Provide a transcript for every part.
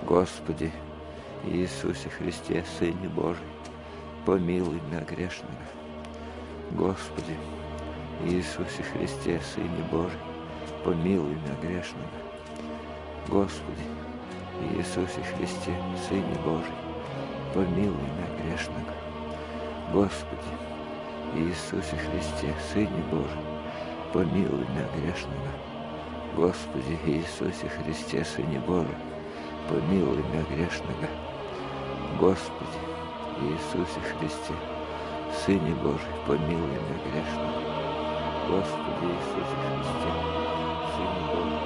Господи Иисусе Христе, Сыне Божий, помилуй меня грешного. Господи Иисусе Христе, Сыне Божий, помилуй меня грешного. Господи Иисусе Христе, Сыне Божий, помилуй меня грешного. Господи Иисусе Христе, Сыне Божий, помилуй меня грешного. Господи Иисусе Христе, Сыне Божий, помилуй меня грешного. Господи Иисусе Христе, Сыне Божий, помилуй меня грешного. Господи Иисусе Христе, Сыне Божий.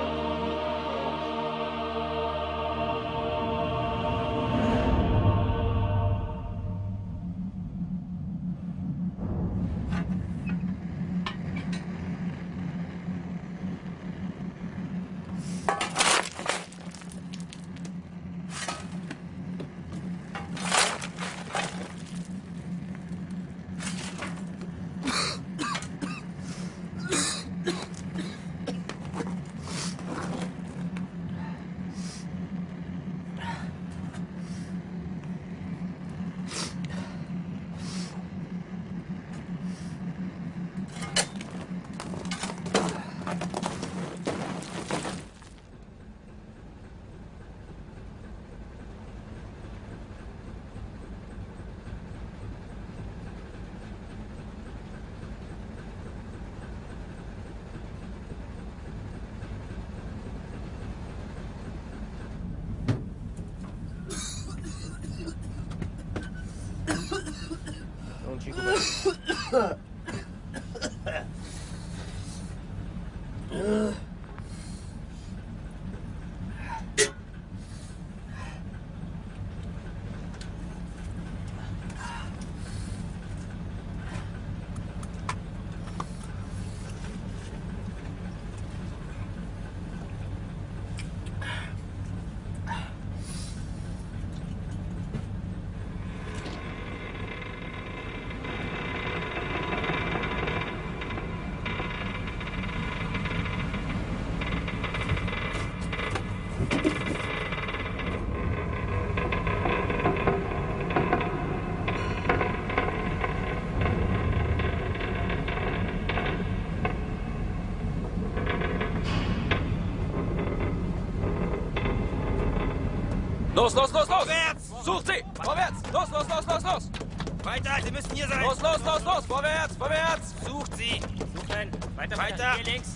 Los, los, los, los! Vorwärts! Sucht sie! Vorwärts! Los, los, los, los, los! Weiter, Sie müssen hier sein! Los, los, los, los! Vorwärts, vorwärts! Sucht sie! Suchen! Weiter, Weiter! Hier links!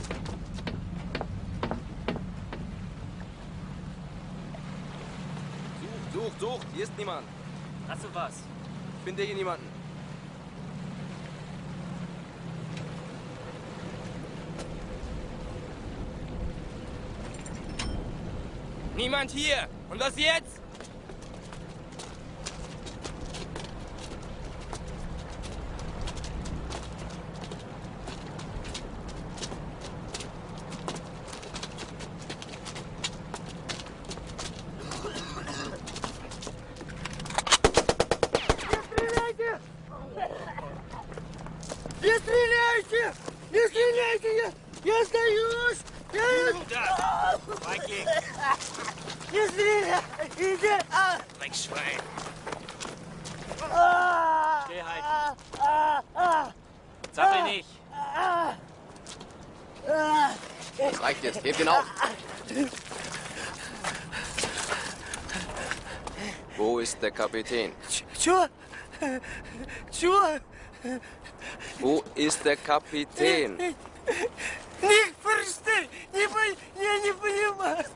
Sucht! Hier ist niemand! Hast du was? Ich finde hier niemanden. Niemand hier! Und was jetzt? Не стреляйте! Не стреляйте! Я сдаюсь! Da! Viking! Не стреляйте! Dreckschwein! Stillhalten! Zappel nicht! Das reicht jetzt. Hebt ihn auf. Wo ist der Kapitän? Чё? Wo ist der Kapitän? Ник, прости! Я не понимаю!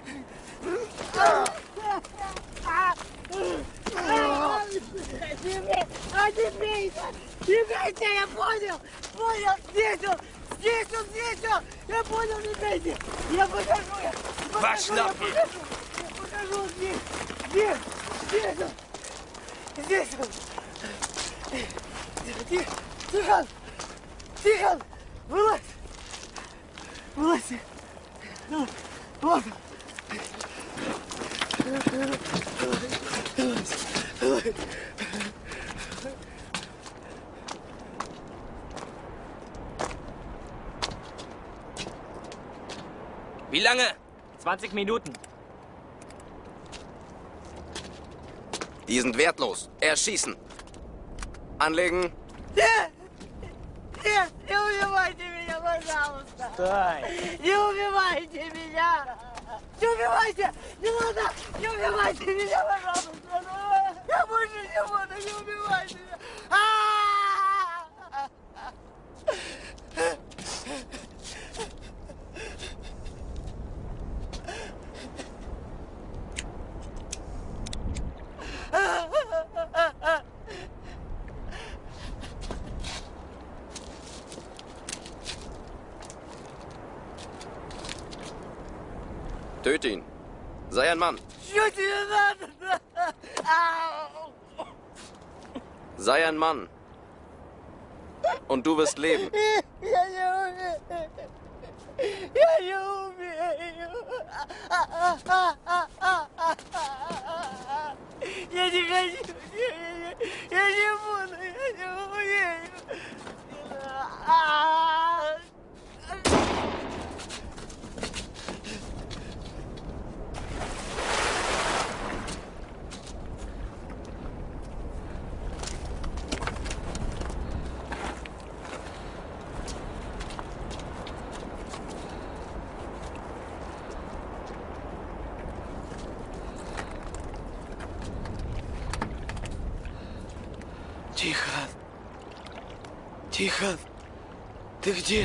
Не бейте! Я понял! Здесь он! Я понял, не бейте! Я покажу! Waschlappen! Я покажу! Здесь он! Тихон! Вылазь! Вот! Wie lange? 20 Minuten. Die sind wertlos. Erschießen. Anlegen. Нет! Нет! Не убивайте меня, пожалуйста! Стой! Не убивайте меня! Не убивайте! Не надо! Не убивайте меня, пожалуйста! Я больше не буду! Не убивайте меня! Töte ihn. Sei ein Mann. Что тебе надо? Sei ein Mann. Und du wirst leben. Я не умею! Я не умею! Я не хочу! Я не буду! Я не умею! Тихон! Тихон! Ты где?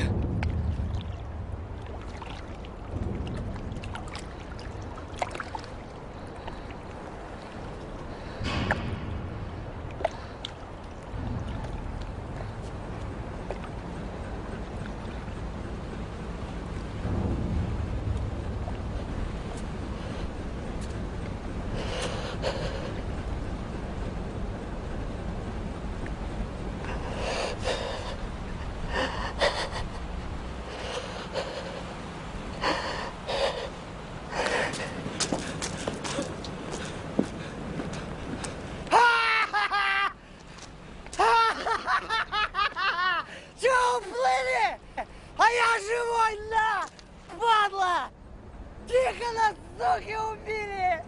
Чего уплыли? А я живой, на! Падла! Тихона, суки, убили!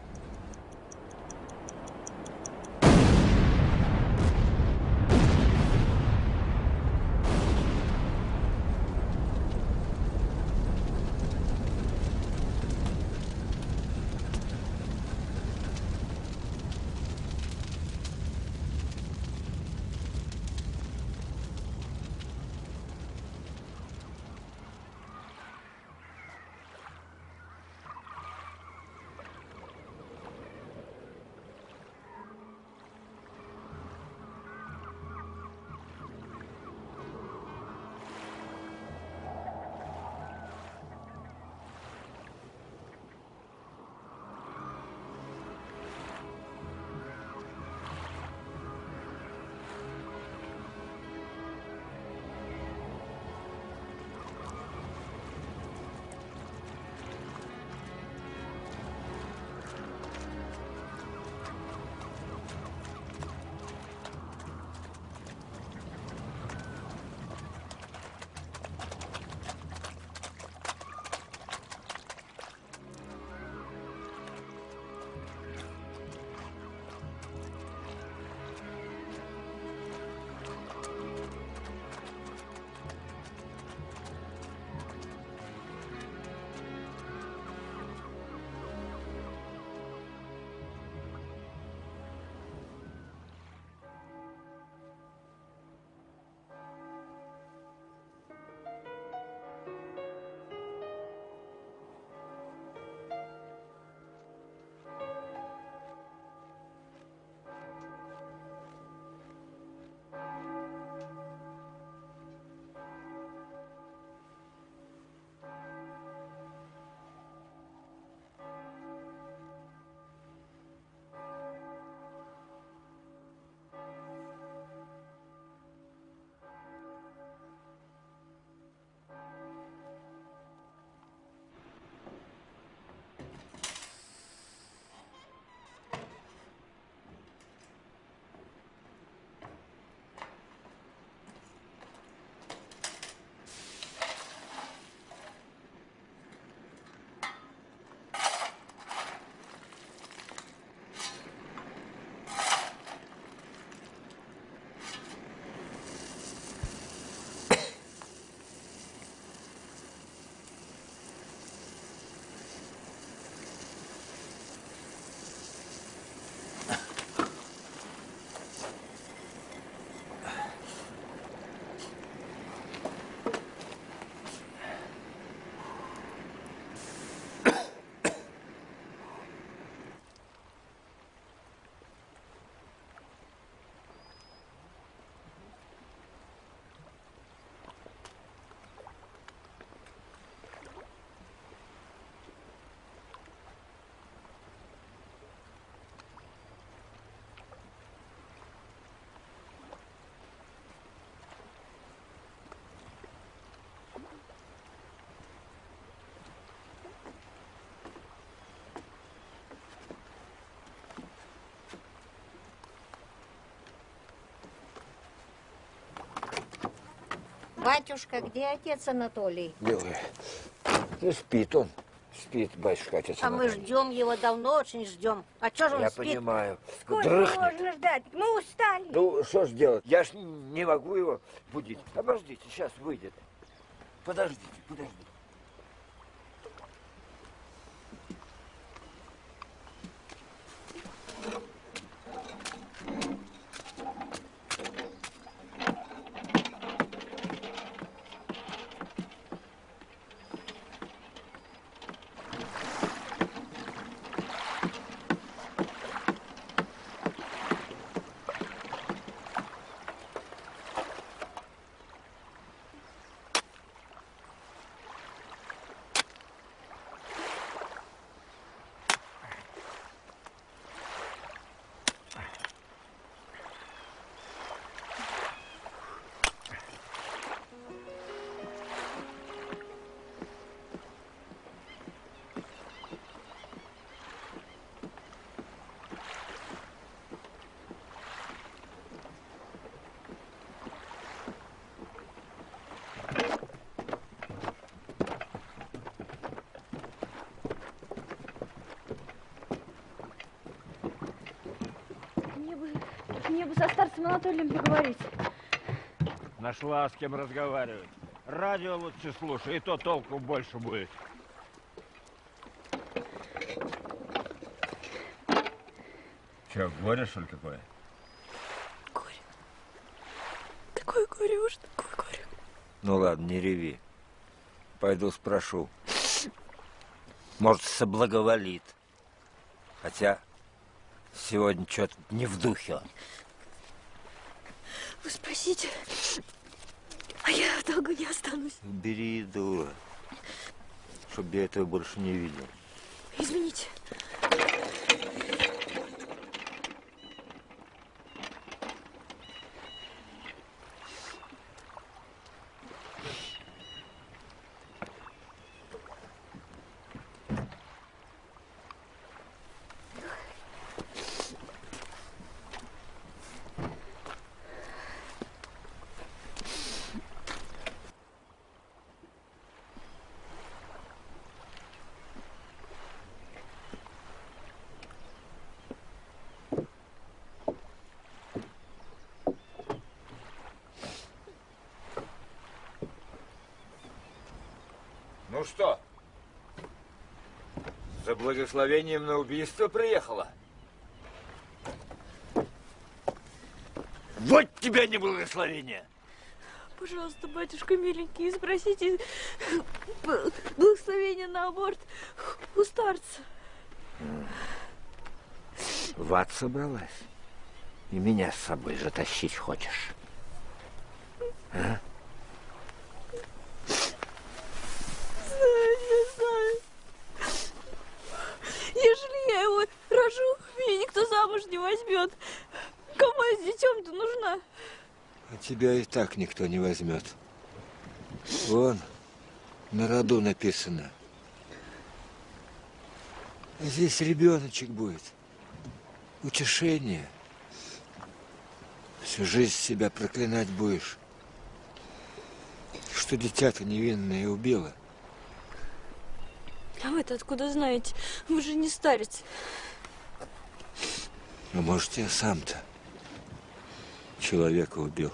Батюшка, где отец Анатолий? Белая. Ну, спит он. Спит, батюшка, отец А мы Анатолий. ждем его, давно очень ждем. А что же он Я спит? понимаю. Сколько Дрыхнет. можно ждать? Мы устали. Ну, что ж делать? Я ж не могу его будить. Обождите, сейчас выйдет. Подождите, подождите. Мне бы со старцем Анатолием поговорить. Нашла с кем разговаривать. Радио лучше слушай, и то толку больше будет. Че, горе, что ли, какое? Горе. Такое горе уж, такое горе. Ну ладно, не реви. Пойду спрошу. Может, соблаговолит. Хотя сегодня что-то не в духе он. Вы спросите, а я в долгу не останусь. Бери, дура, чтобы я этого больше не видел. Извините. Ну что, за благословением на убийство приехала? Вот тебя не благословение! Пожалуйста, батюшка миленький, спросите благословения на аборт у старца. В ад собралась? И меня с собой затащить хочешь? А? Ежели я его рожу, меня никто замуж не возьмет. Кому я с детем-то нужна? А тебя и так никто не возьмет. Вон, на роду написано. А здесь ребеночек будет. Утешение. Всю жизнь себя проклинать будешь. Что дитя-то невинное убило. А вы-то откуда знаете? Вы же не старец. Ну, может, я сам-то человека убил.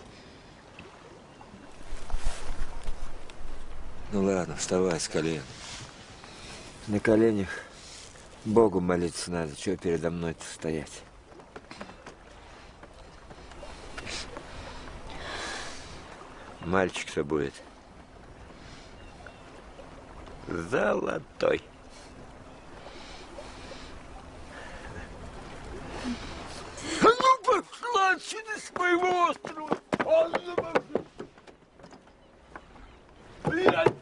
Ну ладно, вставай с колен. На коленях Богу молиться надо. Чего передо мной-то стоять? Мальчик-то будет золотой. А ну пошла отсюда с моего острова! Блядь!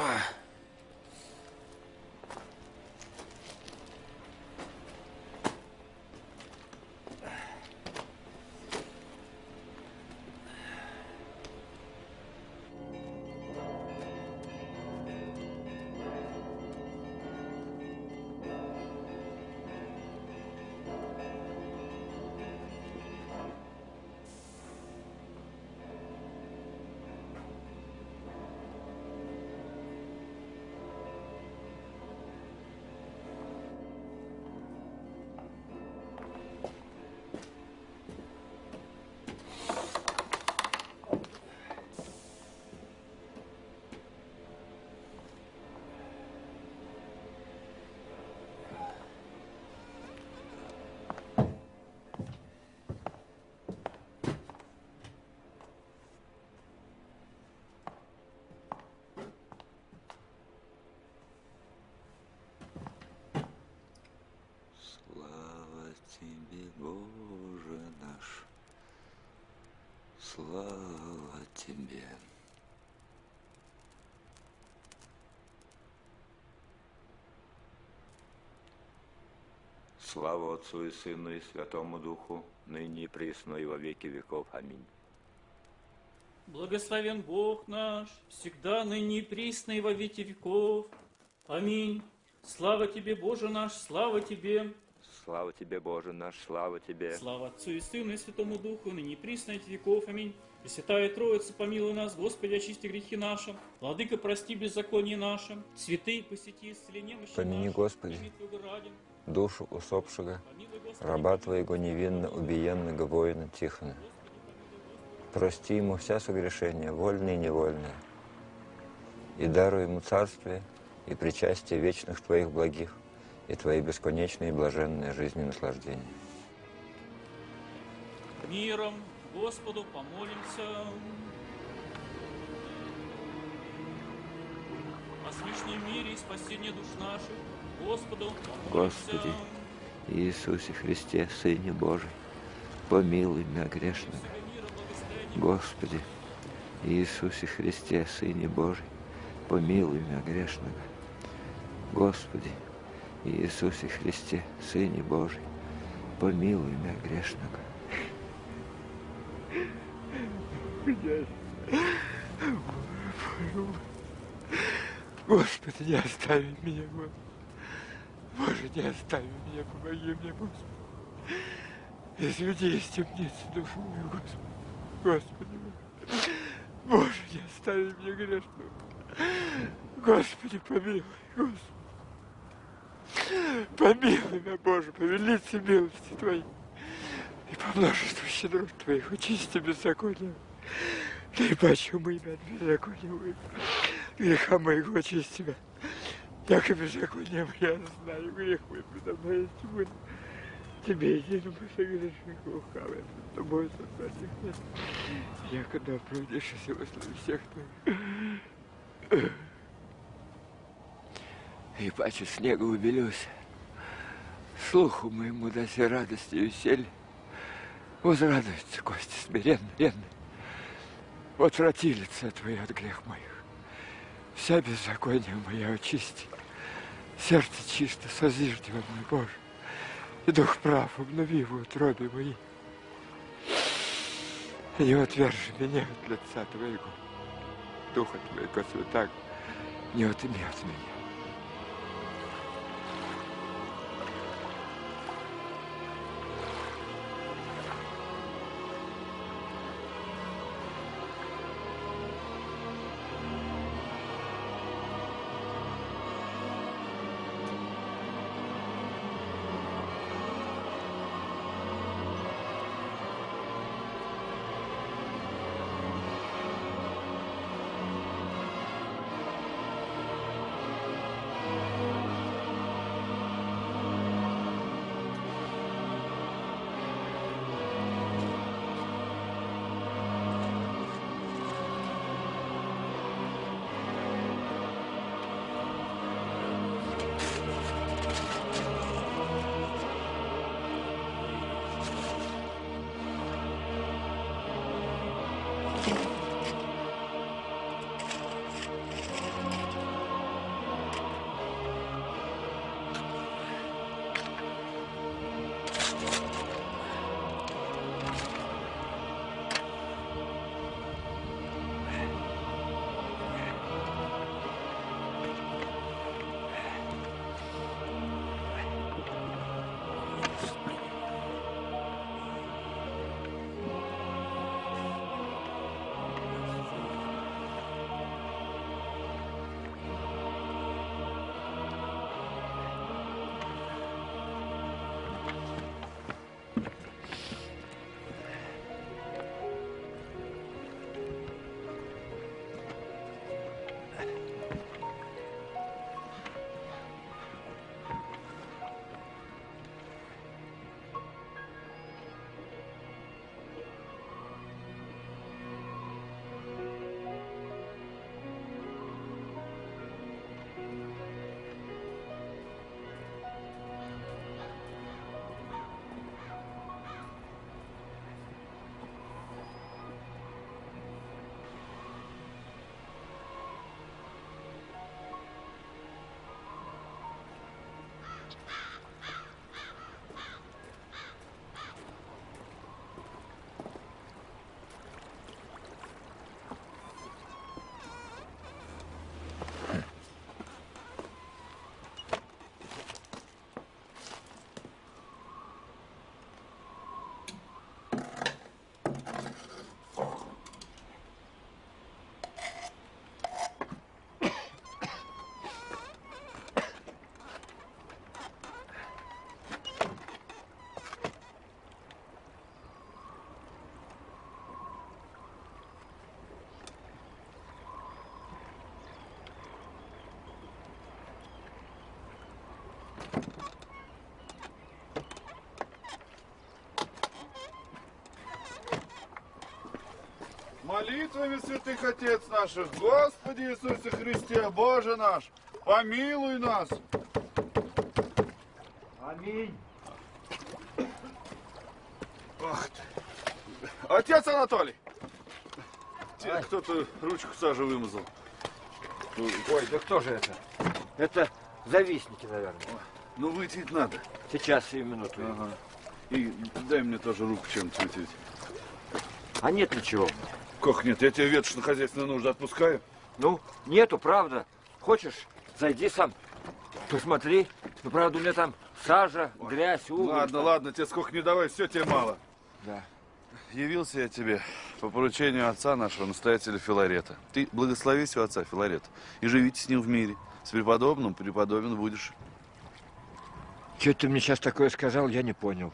Слава тебе, Боже наш, слава тебе. Слава Отцу и Сыну и Святому Духу, ныне и присно и во веки веков. Аминь. Благословен Бог наш, всегда, ныне и присно и во веки веков. Аминь. Слава тебе, Боже наш, слава тебе. Слава тебе, Боже наш, слава тебе. Слава Отцу и Сыну и Святому Духу, ныне и присно и во веки веков. Аминь. Пресвятая Троица, помилуй нас, Господи, очисти грехи наши. Владыка, прости беззаконие наше. Святые, посети исцеление немощи Помяни, наши. Господи, Помяни Твоего ради. душу усопшего, Помилуй, Господи, раба Твоего невинно убиенного воина Тихона. Прости ему вся согрешения, вольные и невольные, и даруй ему царствие и причастие вечных Твоих благих и Твои бесконечные и блаженные жизни и наслаждения. миром Господу помолимся. О смешном мире и спасении душ наших Господу помолимся. Господи, Иисусе Христе, Сыне Божий, помилуй меня грешного. Господи, Иисусе Христе, Сыне Божий, помилуй меня грешного. Господи, Иисусе Христе, Сыне Божий, помилуй меня грешного. Господи, не остави меня, Господи. Боже, не остави меня, помоги мне, Господи. Изведи из темницы душу мою, Господи. Господи, Боже, не остави меня грешного. Господи, помилуй, Господи. Помилуй меня, Боже, по велице милости Твоей и по множеству щедрот Твоих очисти беззакония. Да и паче мы имя от беззакония моего, греха моего очисти меня. Яко беззаконие я знаю, грех мой предо мной есть будет. Тебе единому согрешных лукавым, с тобой создать их нет. Я когда оправдешься во славе всех Твоих. И паче снега убелюсь, слуху моему даси радости и веселье. Возрадуются кости смиренные. Отврати лице Твое от грех моих. Вся беззаконие моя очисти. Сердце чисто созижди во мной, Боже. И дух прав обнови в утробе моей. И не отвержи меня от лица Твоего. Духа Твоего Святаго не отыми от меня. Молитвами святых Отец наших, Господи Иисусе Христе, Боже наш, помилуй нас. Аминь. Ах ты. Отец Анатолий! Тебе кто-то ручку сажи вымазал. Ой, да кто же это? Это завистники, наверное. Ну, вытереть надо. Сейчас, сию минуту. Ага. И дай мне тоже руку чем-то вытереть. А нет ничего. Как нет? Я тебе ветошь хозяйственную нужду отпускаю. Ну, нету, правда. Хочешь, зайди сам. Посмотри. Ну, правда, у меня там сажа, грязь, уголь. Ладно, ладно, тебе сколько не давай, все тебе мало. Да. Явился я тебе по поручению отца нашего, настоятеля Филарета. Ты благослови сего отца Филарета и живите с ним в мире. С преподобным преподобен будешь. Че ты мне сейчас такое сказал, я не понял.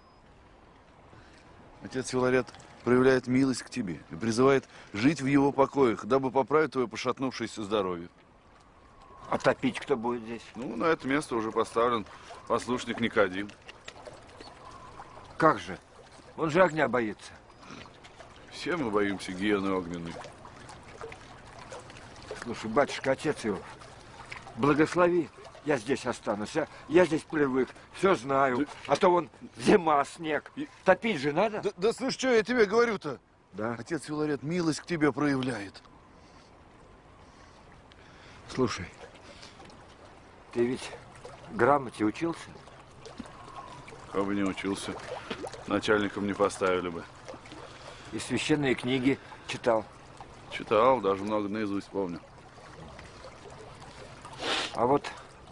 Отец Филарет проявляет милость к тебе и призывает жить в его покоях, дабы поправить твое пошатнувшееся здоровье. А топить кто будет здесь? Ну, на это место уже поставлен послушник Никодим. Как же? Он же огня боится. Все мы боимся гиены огненной. Слушай, батюшка, отец его, благослови. Я здесь останусь, а? Я здесь привык, все знаю. А то вон зима, снег. Топить же надо? Да слышь, что я тебе говорю-то? Да. Отец Филарет милость к тебе проявляет. Слушай, ты ведь грамоте учился? Как бы не учился, начальником не поставили бы. И священные книги читал? Читал, даже много наизусть помню. А вот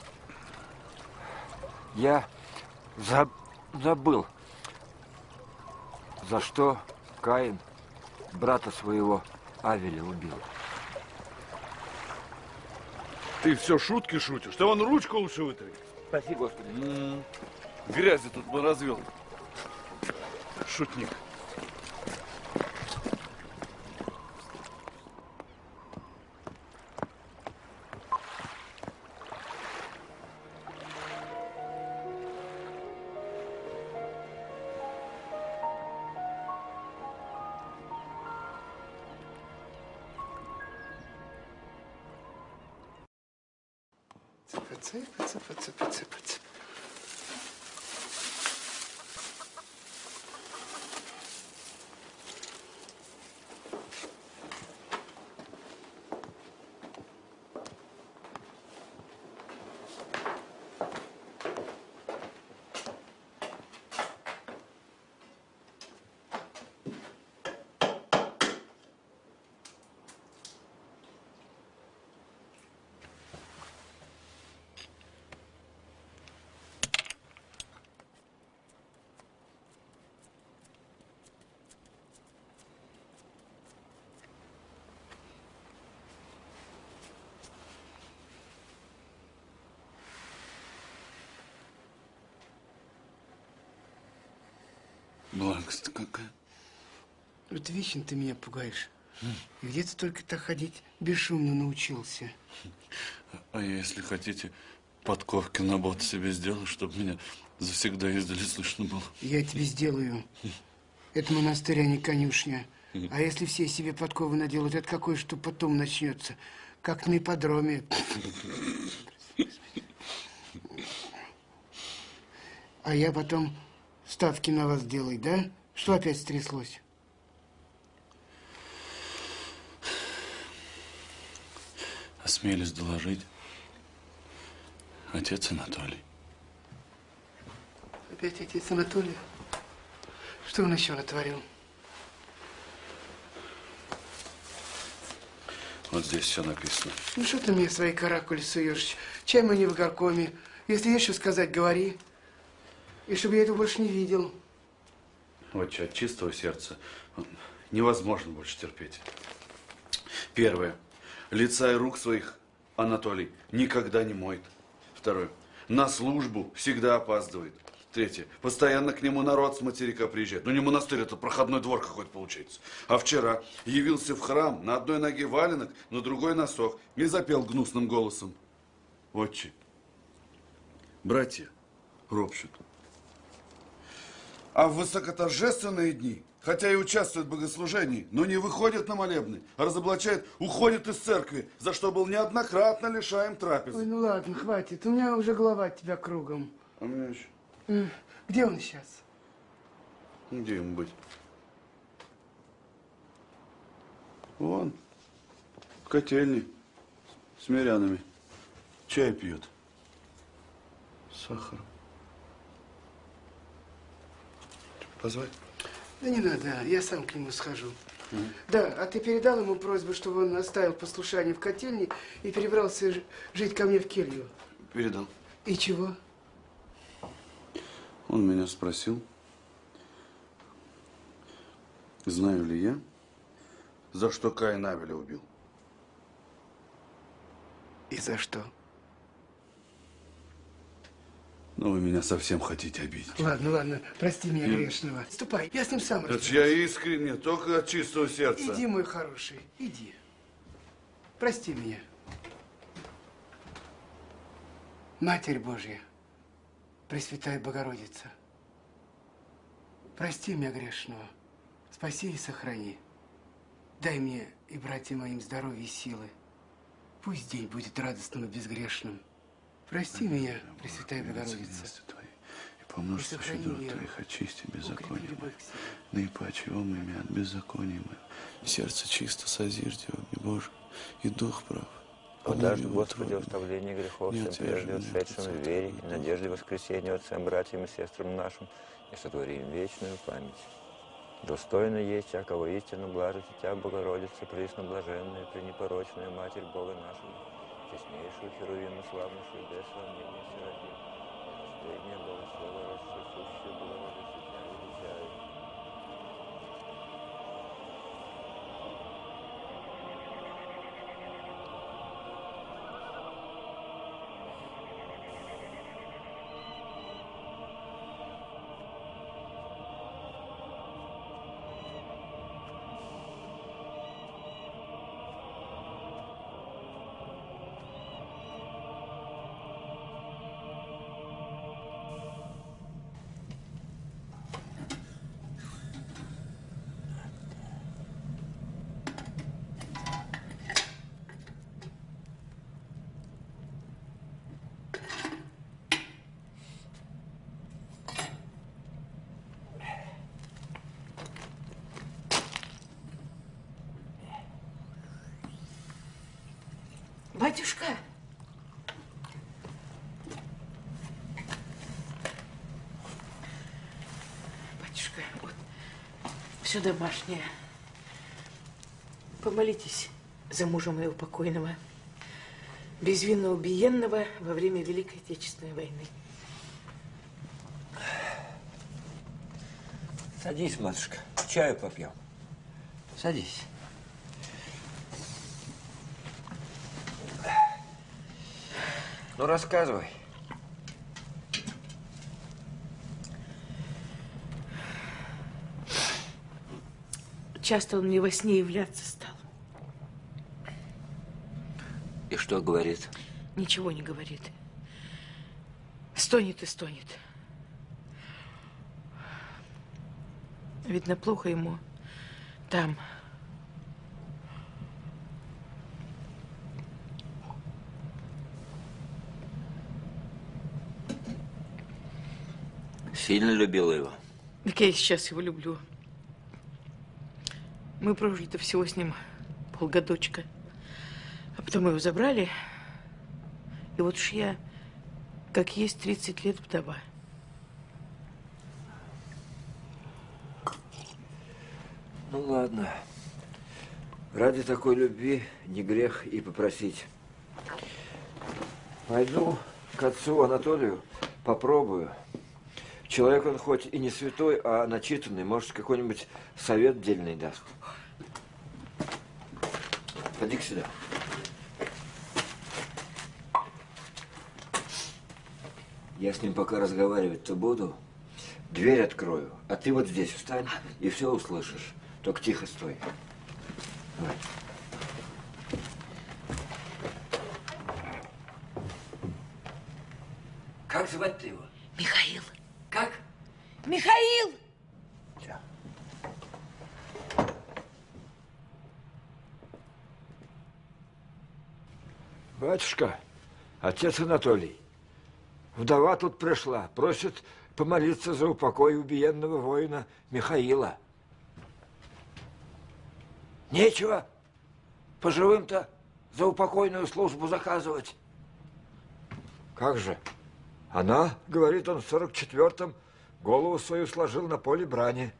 я забыл, за что Каин брата своего Авеля убил. Ты все шутки шутишь? Ты вон ручку лучше вытри. Спаси, Господи. Грязи тут бы развел. Шутник. Цыпа. Благость какая. Вот вечно ты меня пугаешь. И где ты только так ходить бесшумно научился? А если хотите, подковки на бот себе сделаю, чтобы меня завсегда издали слышно было. Я тебе сделаю. Это монастырь, а не конюшня. А если все себе подковы наделают, это какое что потом начнется? Как на ипподроме. А я потом ставки на вас делай, да? Что опять стряслось? Осмелюсь доложить. Отец Анатолий. Опять отец Анатолий? Что он еще натворил? Вот здесь все написано. Ну что ты мне свои каракули суешь? Чай мы не в горкоме. Если есть что сказать, говори. И чтобы я этого больше не видел. Вот от чистого сердца невозможно больше терпеть. Первое. Лица и рук своих Анатолий никогда не моет. Второе. На службу всегда опаздывает. Третье. Постоянно к нему народ с материка приезжает. Ну не монастырь, это проходной двор какой-то получается. А вчера явился в храм, на одной ноге валенок, на другой носок. И запел гнусным голосом. Отче, братья ропщут. А в высокоторжественные дни, хотя и участвуют в богослужении, но не выходят на молебны, а разоблачают, уходят из церкви, за что был неоднократно лишаем трапезы. Ой, ну ладно, хватит. У меня уже голова от тебя кругом. А у меня еще. Где он сейчас? Где ему быть? Вон, в котельне, с мирянами. Чай пьет. С сахаром. Позвать? Да не надо, я сам к нему схожу. Да, а ты передал ему просьбу, чтобы он оставил послушание в котельне и перебрался жить ко мне в келью? Передал. И чего? Он меня спросил, знаю ли я, за что Каин Авеля убил. И за что? Ну, вы меня совсем хотите обидеть. Ладно, ладно, прости меня, грешного. Ступай, я с ним сам Это ж я искренне, только от чистого сердца. Иди, мой хороший, иди. Прости меня. Матерь Божья, Пресвятая Богородица, прости меня грешного, спаси и сохрани. Дай мне и братьям моим здоровья и силы. Пусть день будет радостным и безгрешным. Прости меня, Пресвятая Богородица. И помножься щедрот твоих, очисти беззаконие мое. Наипаче имя от беззакония моего. Сердце чисто созижди, огне Божий, и дух прав. Подажди, Господи, оставление грехов всем прежде ушедшим в вере и надежде воскресения отцам, братьям и сестрам нашим, и сотвори им вечную память. Достойно есть, якого истину блажить, Тя, Богородица, пресноблаженная, пренепорочная Матерь Бога нашего, честнейшую Херувиму, славнейшую бессравненную Серафим, последнее Богослово, рассосущее Богородица, Тя величаю. Батюшка! Батюшка, вот все домашнее. Помолитесь за мужа моего покойного, безвинно убиенного во время Великой Отечественной войны. Садись, матушка, чаю попьем. Садись. Ну, рассказывай. Часто он мне во сне являться стал. И что говорит? Ничего не говорит. Стонет и стонет. Видно, плохо ему там. Сильно любила его? Так я и сейчас его люблю. Мы прожили-то всего с ним полгодочка. А потом его забрали. И вот уж я, как есть, 30 лет вдова. Ну, ладно. Ради такой любви не грех и попросить. Пойду к отцу Анатолию, попробую. Человек он хоть и не святой, а начитанный. Может, какой-нибудь совет дельный даст. Поди-ка сюда. Я с ним пока разговаривать-то буду. Дверь открою, а ты вот здесь встань и все услышишь. Только тихо стой. Давай. Как звать-то его? Михаил. Как? Михаил! Батюшка, отец Анатолий, вдова тут пришла, просит помолиться за упокой убиенного воина Михаила. Нечего по живым-то за упокойную службу заказывать. Как же? Она, говорит, он в 44-м голову свою сложил на поле брани.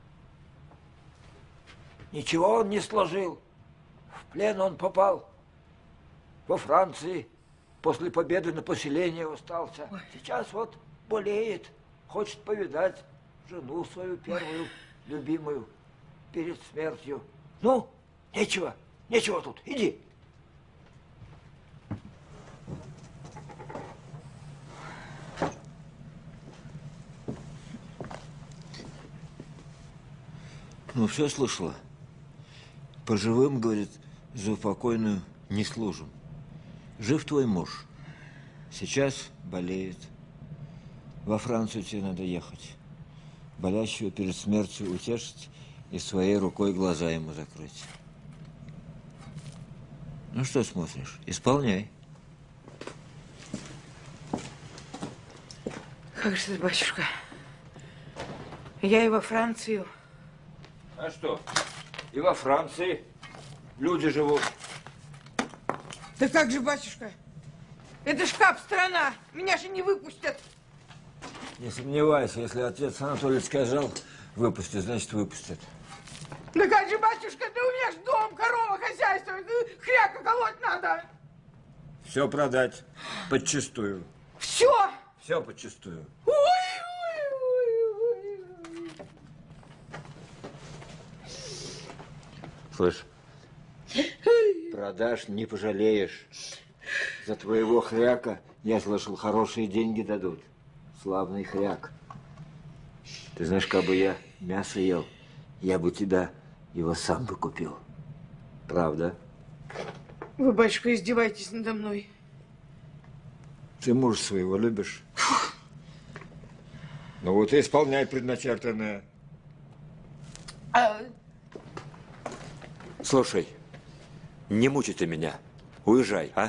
Ничего он не сложил. В плен он попал. Во Франции после победы на поселение остался. Сейчас вот болеет, хочет повидать жену свою первую, любимую, перед смертью. Ну, нечего тут, иди. Ну, все слышала. По живым, говорит, за упокойную не служим. Жив твой муж. Сейчас болеет. Во Францию тебе надо ехать. Болящего перед смертью утешить и своей рукой глаза ему закрыть. Ну, что смотришь? Исполняй. Как же ты, батюшка? Я и во Францию. А что? И во Франции люди живут. Да как же, батюшка? Это шкаф страна. Меня же не выпустят. Не сомневайся, если отец Анатолий сказал выпустят, значит выпустят. Да как же, батюшка, да у меня ж дом, корова, хозяйство, хряка колоть надо. Все продать подчистую. Все? Все подчистую. Слышь, продашь, не пожалеешь. За твоего хряка, я слышал, хорошие деньги дадут. Славный хряк. Ты знаешь, как бы я мясо ел, я бы тебя его сам бы купил. Правда? Вы, батюшка, издеваетесь надо мной. Ты мужа своего любишь? Ну вот и исполняй предначертанное. Слушай, не мучай ты меня. Уезжай, а?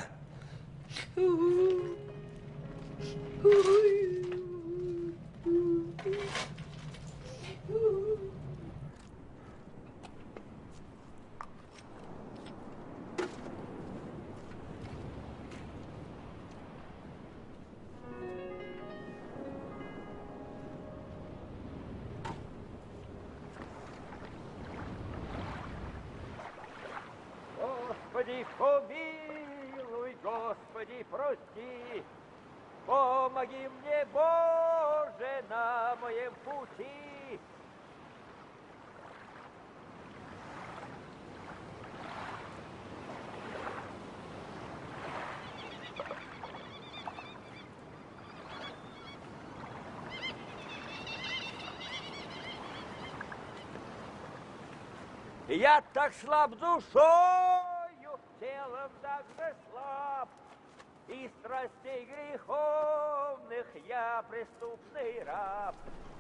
Господи, помилуй, Господи, прости, помоги мне, Боже, на моем пути. Я так слаб душою, телом так же слаб, и страстей греховных я преступный раб.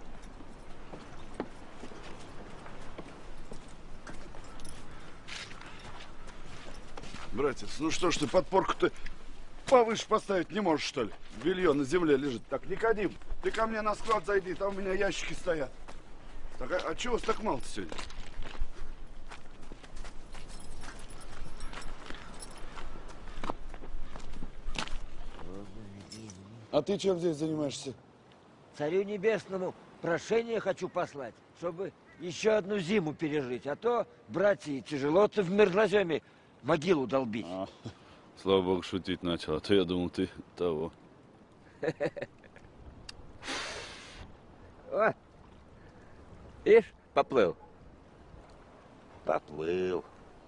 Братец, ну что ж ты подпорку-то повыше поставить не можешь, что ли? Белье на земле лежит. Так, Никодим, ты ко мне на склад зайди, там у меня ящики стоят. Так, а чего вас так мало-то сегодня? А ты чем здесь занимаешься? Царю Небесному прошение хочу послать, чтобы еще одну зиму пережить. А то, братья, тяжело-то в мерзлоземе могилу долбить. Слава богу, шутить начал, а то я думал, ты того. О, видишь, поплыл. Поплыл.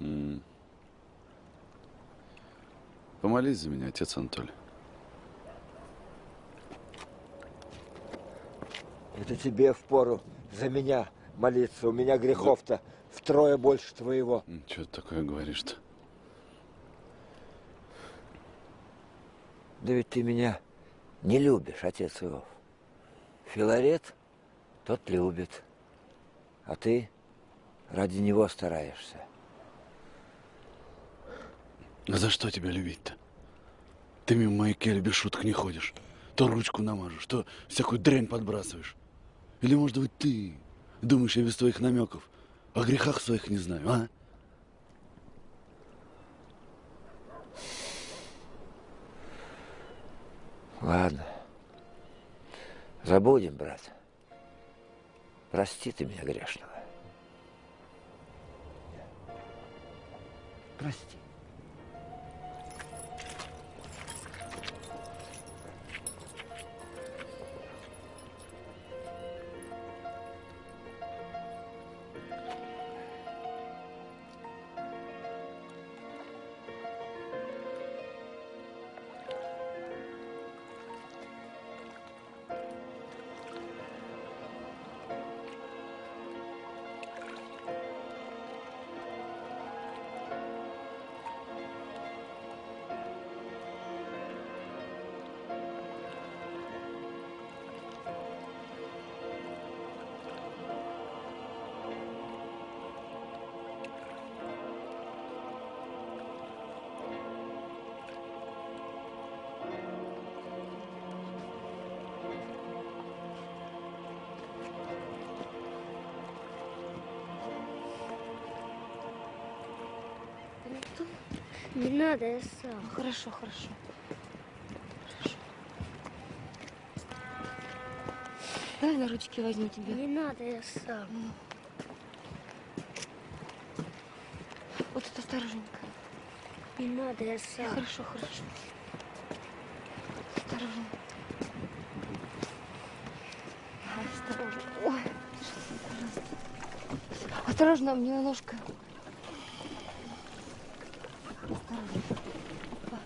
Помолись за меня, отец Анатолий. Это тебе впору за меня молиться. У меня грехов-то втрое больше твоего. Что ты такое говоришь-то? Да ведь ты меня не любишь, отец Иов. Филарет тот любит, а ты ради него стараешься. А за что тебя любить-то? Ты мимо моей кельи без шуток не ходишь. То ручку намажешь, то всякую дрянь подбрасываешь. Или, может быть, ты думаешь, я без твоих намеков о грехах своих не знаю, а? Ладно. Забудем, брат. Прости ты меня грешного. Прости. Не надо, я сам. Хорошо, хорошо. Дай на ручки возьму тебя. Не надо, я сам. Вот это осторожненько. Не надо, я сам. Хорошо, хорошо. Осторожно. Осторожно. Ой, осторожно, мне ножка. Осторожно. Опа.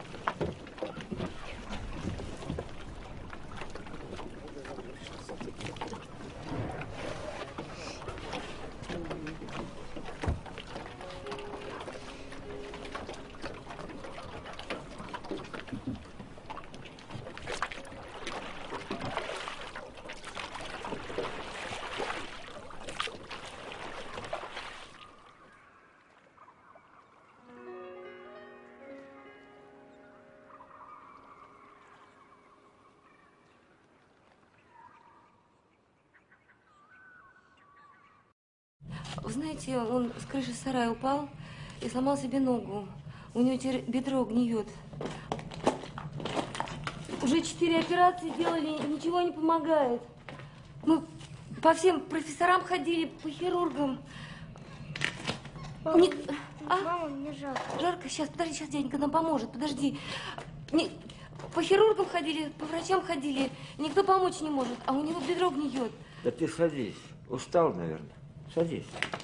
Вы знаете, он с крыши сарая упал и сломал себе ногу. У него теперь бедро гниет. Уже 4 операции делали, и ничего не помогает. Мы по всем профессорам ходили, по хирургам. Мама, мама, мне жарко. Жарко? Сейчас, подожди, сейчас дяденька нам поможет, подожди. По хирургам ходили, по врачам ходили, никто помочь не может, а у него бедро гниет. Да ты садись. Устал, наверное. Садись.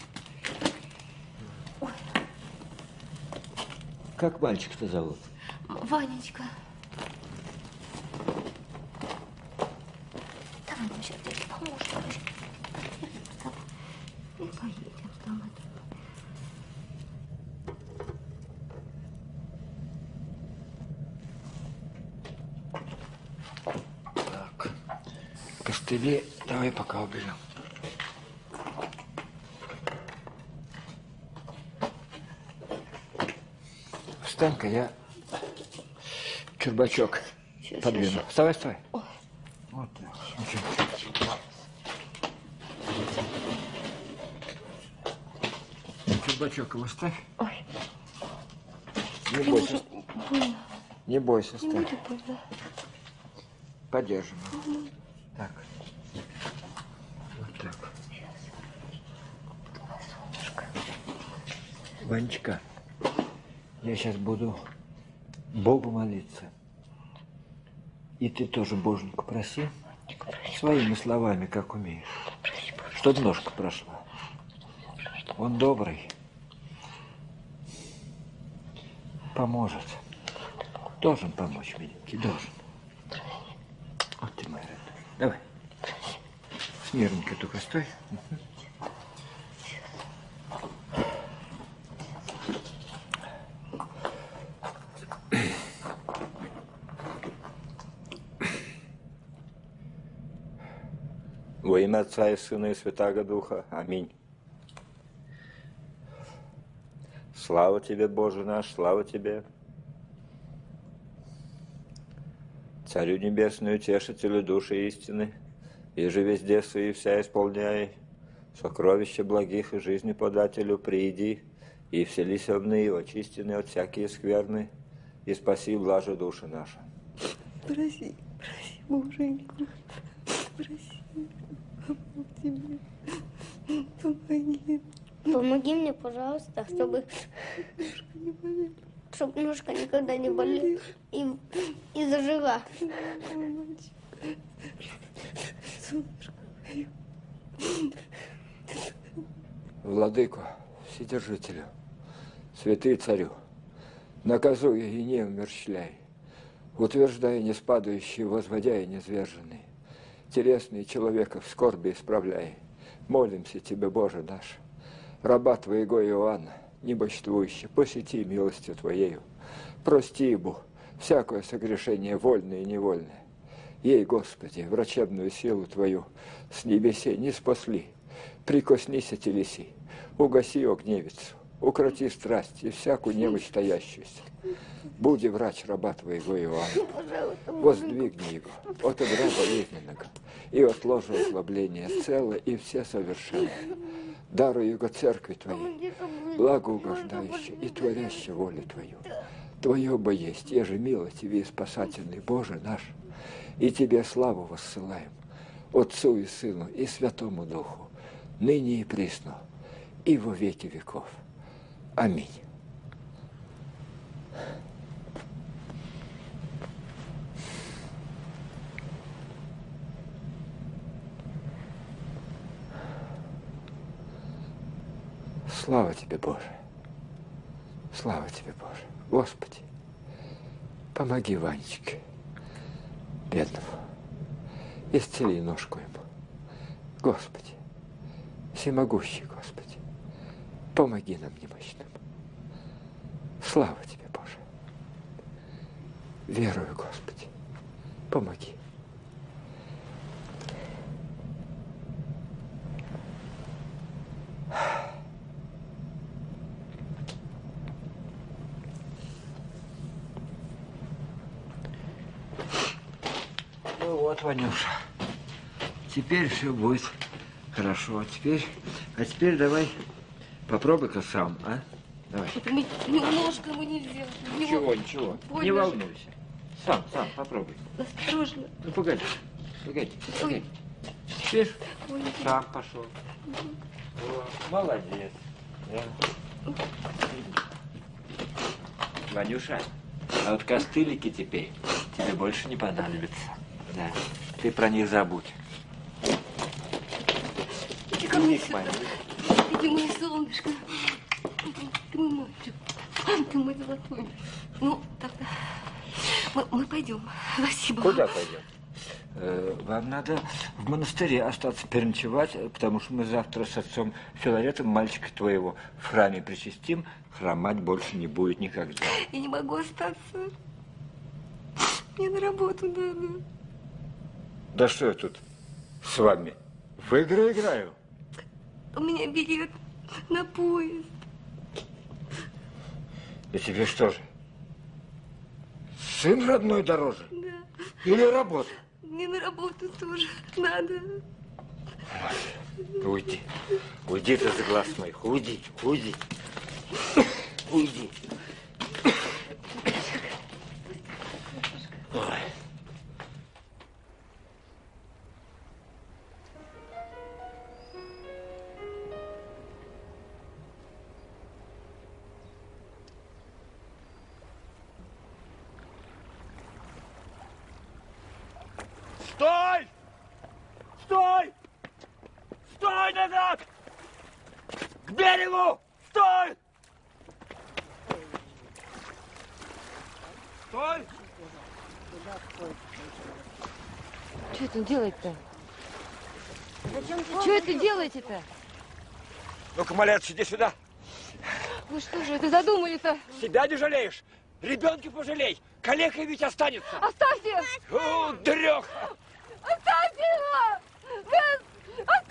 Ой. Как мальчика-то зовут? Ванечка. Давай, нам сейчас дядя поможет. И поедем там. Так. Костыли давай пока уберем. Встань-ка, я чурбачок подвину. Сейчас. Вставай, вставай. Ой. Вот так. Чурбачок его ставь. Ой. Не бойся. Больно. Не бойся, Не ставь. будет больно. Подержим. Так. Вот так. Ванечка, я сейчас буду Богу молиться. И ты тоже Боженьку проси. Своими словами, как умеешь. Чтоб ножка прошла. Он добрый. Поможет. Должен помочь, миленький, должен. Вот ты моя родная. Давай. Смирненько только стой. Во имя Отца и Сына и Святаго Духа. Аминь. Слава тебе, Боже наш, слава тебе. Царю небесную, утешителю души истины, и же везде свои вся исполняй, сокровища благих и жизни подателю прииди, и вселися в ны, очистены от всякие скверны, и спаси блажи души наши. Проси, проси, Боженьку, проси, помог тебе, помоги. Помоги мне, пожалуйста, чтобы ножка никогда не болела и зажила. Владыко, Вседержителю, святый царю, наказуя и не умерщвляй, утверждая неспадающий, возводя и низверженный, телесный человека в скорби исправляй. Молимся тебе, Боже наш, раба Твоего Иоанна, небожествующий, посети милостью Твоею, прости ему всякое согрешение вольное и невольное. Ей, Господи, врачебную силу Твою с небесей не спасли. Прикоснись, телеси, угаси огневицу, укроти страсть и всякую немощь таящуюся. Буди врач раба Твоего Иоанна, воздвигни его от игра болезненного и от ложа озлобления цело и все совершенно. Даруй его церкви Твоей, благоугождающей и творящей волю Твою. Твое бы есть, еже милостивый и спасательный Боже наш, и Тебе славу воссылаем, Отцу и Сыну и Святому Духу, ныне и присно, и во веки веков. Аминь. Слава Тебе, Боже! Слава Тебе, Боже! Господи, помоги Ванечке, бедному, исцели ножку ему. Господи, всемогущий Господи, помоги нам немощным. Слава Тебе, Боже! Верую, Господи, помоги. Ну вот, Ванюша, теперь все будет хорошо. А теперь давай попробуй-ка сам, а? Давай. Немножко ему нельзя. Ничего. Не волнуйся. Сам, попробуй. Осторожно. Ну, погоди. Теперь сам пошел. Вот, молодец. Да. Ванюша, а вот костылики теперь тебе больше не понадобятся. Да. Ты про них забудь. Иди ко мне сюда. Иди, мое солнышко. Ты мой мальчик. Ты мой золотой. Ну, тогда мы пойдем. Спасибо. Куда пойдем? Вам надо в монастыре остаться переночевать, потому что мы завтра с отцом Филаретом мальчика твоего в храме причастим. Хромать больше не будет никогда. Я не могу остаться. Мне на работу надо. Да что я тут с вами? В игры играю. У меня билет на поезд. И тебе что же? Сын родной дороже? Да. Или работа? Мне на работу тоже надо. Уйди. Уйди ты за глаз моих. Уйди. Уйди. Ой. Стой! Стой! Стой назад! К берегу! Стой! Стой! Что это делать-то? Что это делаете-то? Ну-ка, малец, иди сюда. Вы что же это задумали-то? Себя не жалеешь? Ребенка пожалей. Калекой ведь останется. Оставьте! Дрёх! Оставьте его!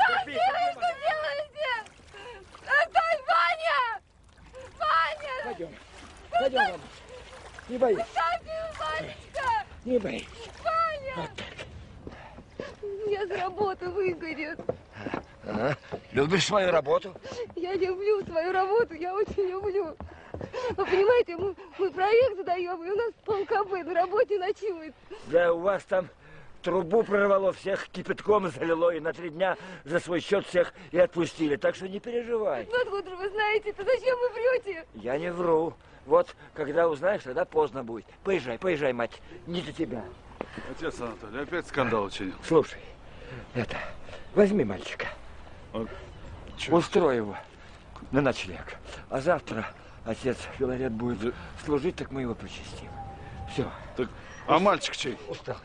Останови, что делаете? Стой, Ваня! Ваня! Пойдем. Пойдем, мама. Не боись. Останови, Ванечка! Не боись. Ваня! Вот так. Меня с работы выгонят. Ага. Любишь свою работу? Я люблю свою работу, я очень люблю. Вы понимаете, мы проект задаем, и у нас полкобы на работе ночует. Да у вас там трубу прорвало, всех кипятком залило, и на 3 дня за свой счет всех и отпустили. Так что не переживай. Ну откуда же вы знаете, то зачем вы врете? Я не вру. Вот, когда узнаешь, тогда поздно будет. Поезжай, поезжай, мать. Не для тебя. Отец Анатолий, опять скандал учинил. Слушай, возьми мальчика. Устрой его на ночлег. А завтра отец Филарет будет служить, так мы его причастим. Все. Так, а мальчик чей? Устал.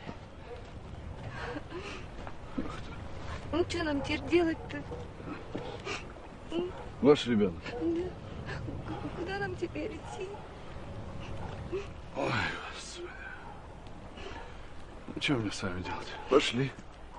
Ну что нам теперь делать-то? Ваш ребенок. Куда нам теперь идти? Ой, Господи. Ну, что мне с вами делать? Пошли.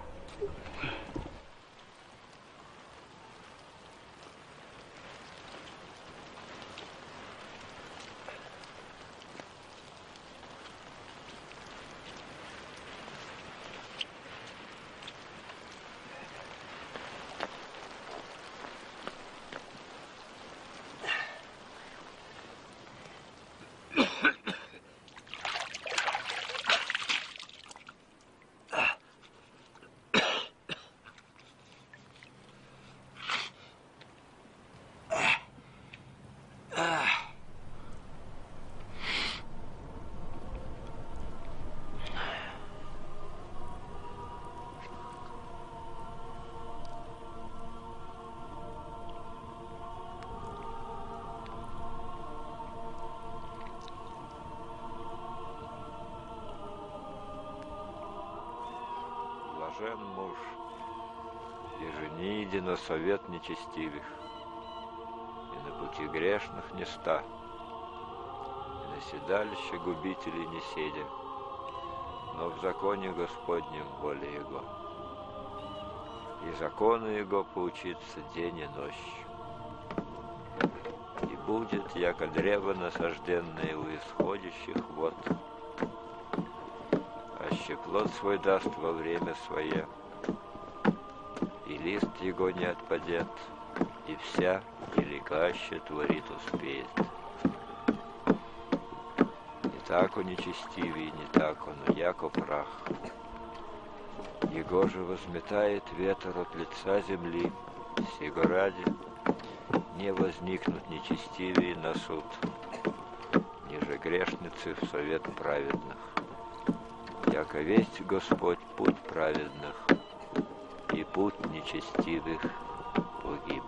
Блажен муж, и жени иди на совет нечестивых, и на пути грешных не ста, и на седалище губителей не седя, но в законе Господнем воля Его, и закону Его поучиться день и ночь. И будет, яко древо насажденное у исходящих вод, аще плод свой даст во время свое, и лист его не отпадет, и вся великаще творит успеет. Не так он нечестивый, не так он, яко прах. Его же возметает ветер от лица земли, сего ради не возникнут нечестивые на суд, ниже грешницы в совет праведных. Яко весть Господь путь праведных, и путь нечестивых погибнет.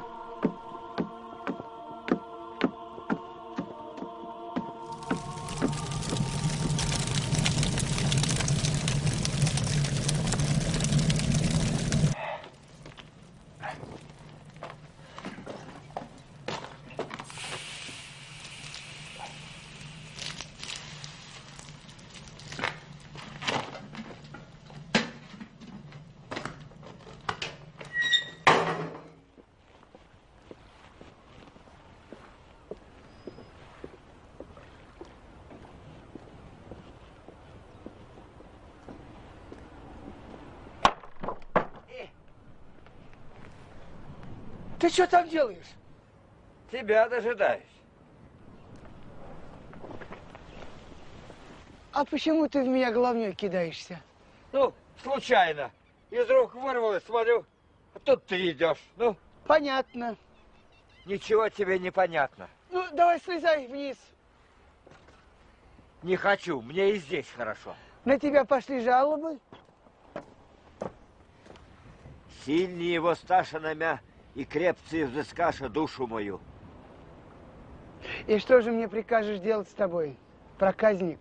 Ты что там делаешь? Тебя дожидаюсь. А почему ты в меня головней кидаешься? Ну, случайно. Из рук вырвалось, смотрю, а тут ты идешь. Ну? Понятно. Ничего тебе не понятно. Ну, давай слезай вниз. Не хочу, мне и здесь хорошо. На тебя пошли жалобы? Сильнее его сташа намя, и крепцы взыскаша душу мою. И что же мне прикажешь делать с тобой, проказник?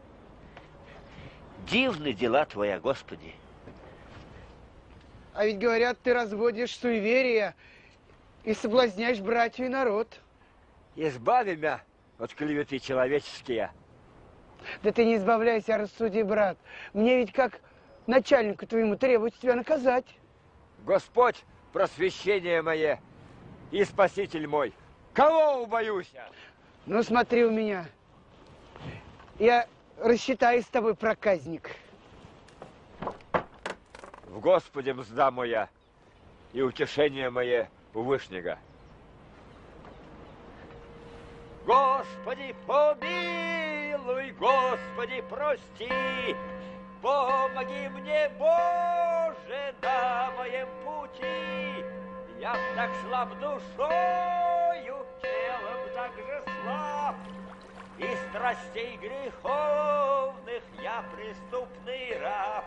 Дивны дела твоя, Господи. А ведь говорят, ты разводишь суеверия и соблазняешь братью и народ. Избави меня от клеветы человеческие. Да ты не избавляйся, рассуди, брат. Мне ведь как начальнику твоему требуется тебя наказать. Господь просвещение мое и Спаситель мой. Кого убоюсь? Ну, смотри у меня. Я рассчитаюсь с тобой, проказник. В Господе мзда моя и утешение мое у Вышнего. Господи, помилуй, Господи, прости, помоги мне, Боже, на моем пути. Я так слаб душою, телом так же слаб, и страстей греховных я преступный раб.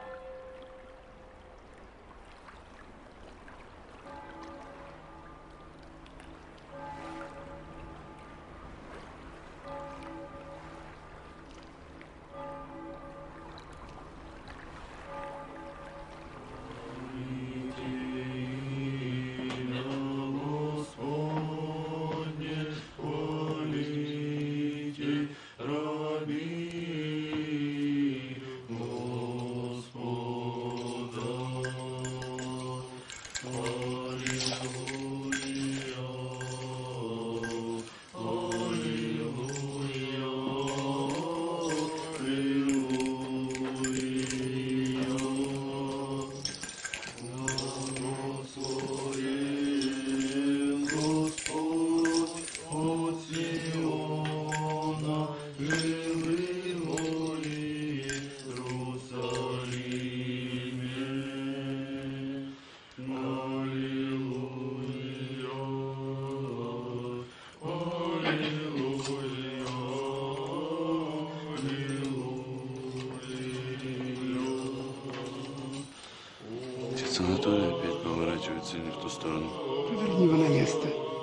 Анатолий опять поворачивается не в ту сторону. Поверни его на место.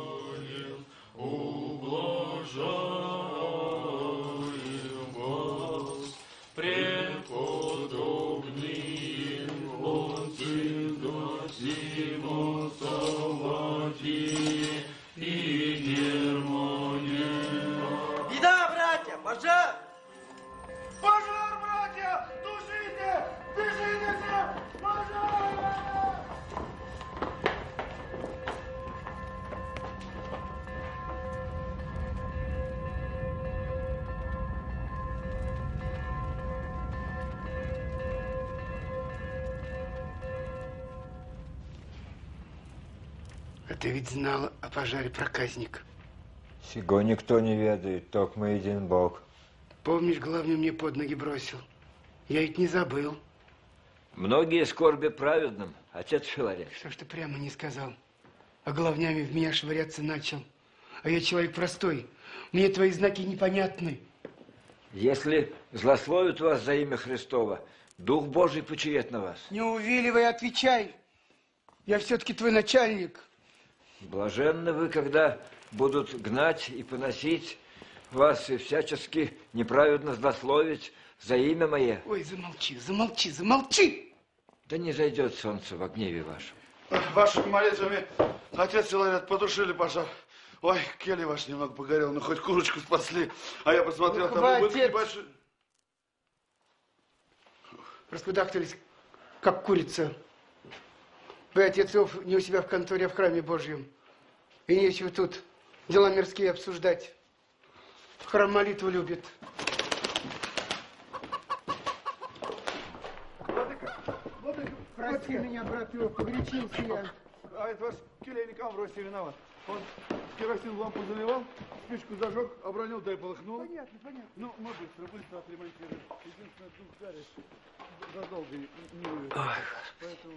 Беда, братья! Пожар! Пожар, братья! Тушите! Бежите все! Пожар! А ты ведь знал о пожаре, проказник. Сего никто не ведает, только мы един Бог. Помнишь, главный мне под ноги бросил? Я ведь не забыл. Многие скорби праведным, отец человек. Что ж ты прямо не сказал? А головнями в меня швыряться начал. А я человек простой. Мне твои знаки непонятны. Если злословят вас за имя Христова, Дух Божий почиет на вас. Не увиливай, отвечай. Я все-таки твой начальник. Блаженны вы, когда будут гнать и поносить вас и всячески неправедно злословить за имя мое. Ой, замолчи, замолчи, замолчи! Да не зайдет солнце во гневе вашем. Вашими молитвами, отец Иларет, потушили пожар. Ой, келья ваш немного погорел, но хоть курочку спасли. А я посмотрел, Ну, там хватит. небольшой. Раскудахтались, как курица. Вы, отец Иов, не у себя в конторе, а в храме Божьем. И нечего тут дела мирские обсуждать. Храм молитву любит. Прости меня, брат Иов, погорячился я. А это ваш келейник Амвросий виноват. Он керосин в лампу заливал, спичку зажег, обронил, да и полыхнул. Понятно, понятно. Ну, мы быстро отремонтируем. Единственное, тут гараж задолго не вывез. Поэтому...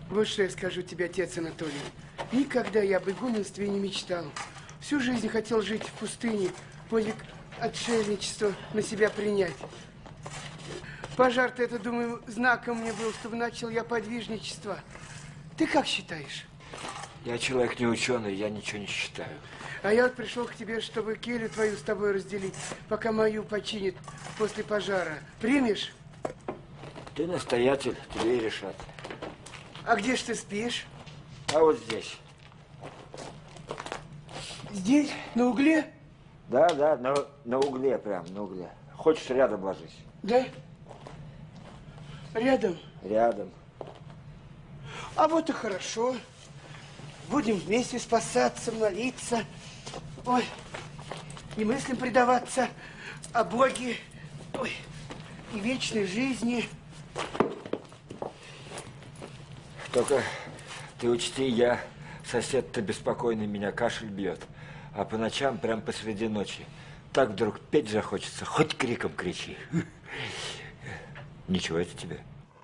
Вот что я скажу тебе, отец Анатолий. Никогда я об игуменстве не мечтал. Всю жизнь хотел жить в пустыне, подвиг отшельничества на себя принять. Пожар-то это, думаю, знаком мне был, чтобы начал я подвижничество. Ты как считаешь? Я человек не ученый, я ничего не считаю. А я вот пришел к тебе, чтобы келью твою с тобой разделить, пока мою починит после пожара. Примешь? Ты настоятель, тебе и решать. А где ж ты спишь? А вот здесь. Здесь? На угле? Да, на угле прям, на угле. Хочешь, рядом ложись? Да? Рядом? Рядом. А вот и хорошо. Будем вместе спасаться, молиться. Ой, и мыслям предаваться о Боге, ой, и вечной жизни. Только ты учти, я, сосед-то беспокойный, меня кашель бьет. А по ночам, прям посреди ночи, так вдруг петь захочется, хоть криком кричи. Ничего это тебе.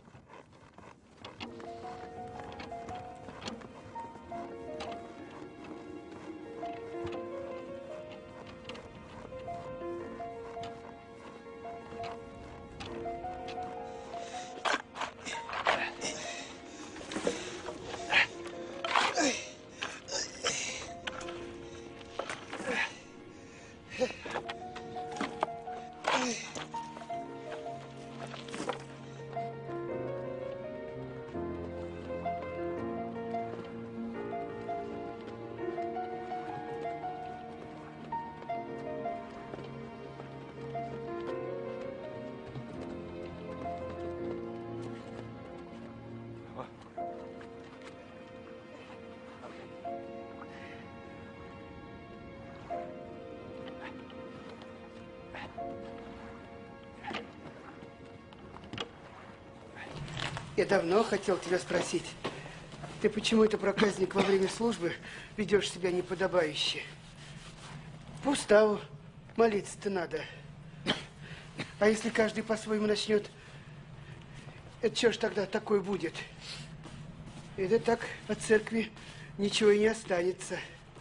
Я давно хотел тебя спросить. Ты почему это, проказник, во время службы ведешь себя неподобающе? По уставу молиться-то надо. А если каждый по-своему начнет, это что ж тогда такое будет? Это так от церкви ничего и не останется.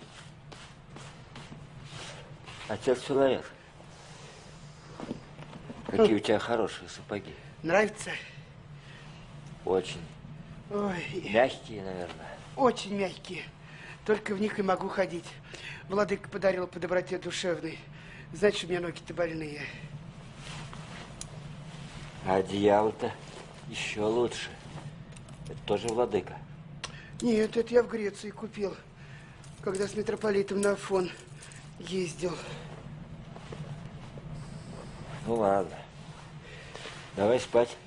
Отец человек, какие у тебя хорошие сапоги. Нравится? Очень. Ой. Мягкие, наверное. Очень мягкие. Только в них и могу ходить. Владыка подарил по доброте душевной. Значит, у меня ноги-то больные. А одеяло-то еще лучше. Это тоже владыка? Нет, это я в Греции купил, когда с митрополитом на Афон ездил. Ну ладно. Давай спать.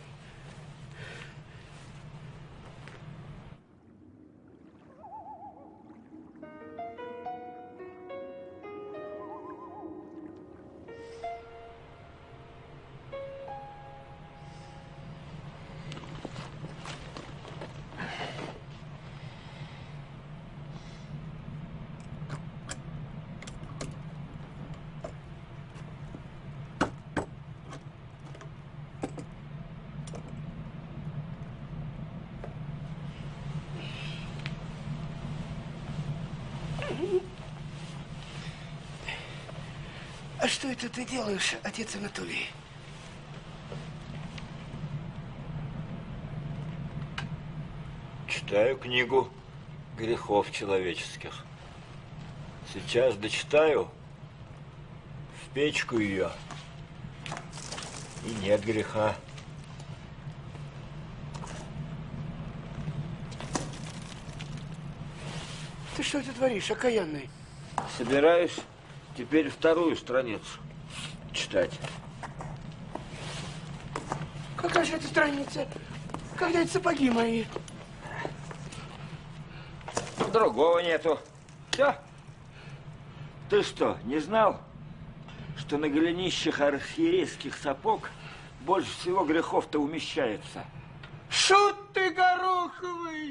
А что это ты делаешь, отец Анатолий? Читаю книгу грехов человеческих. Сейчас дочитаю, в печку ее, и нет греха. Ты что это творишь, окаянный? Собираюсь теперь вторую страницу читать. Какая же это страница? Когда это сапоги мои? Другого нету. Все. Ты что, не знал, что на голенищах архиерейских сапог больше всего грехов-то умещается? Шут ты гороховый!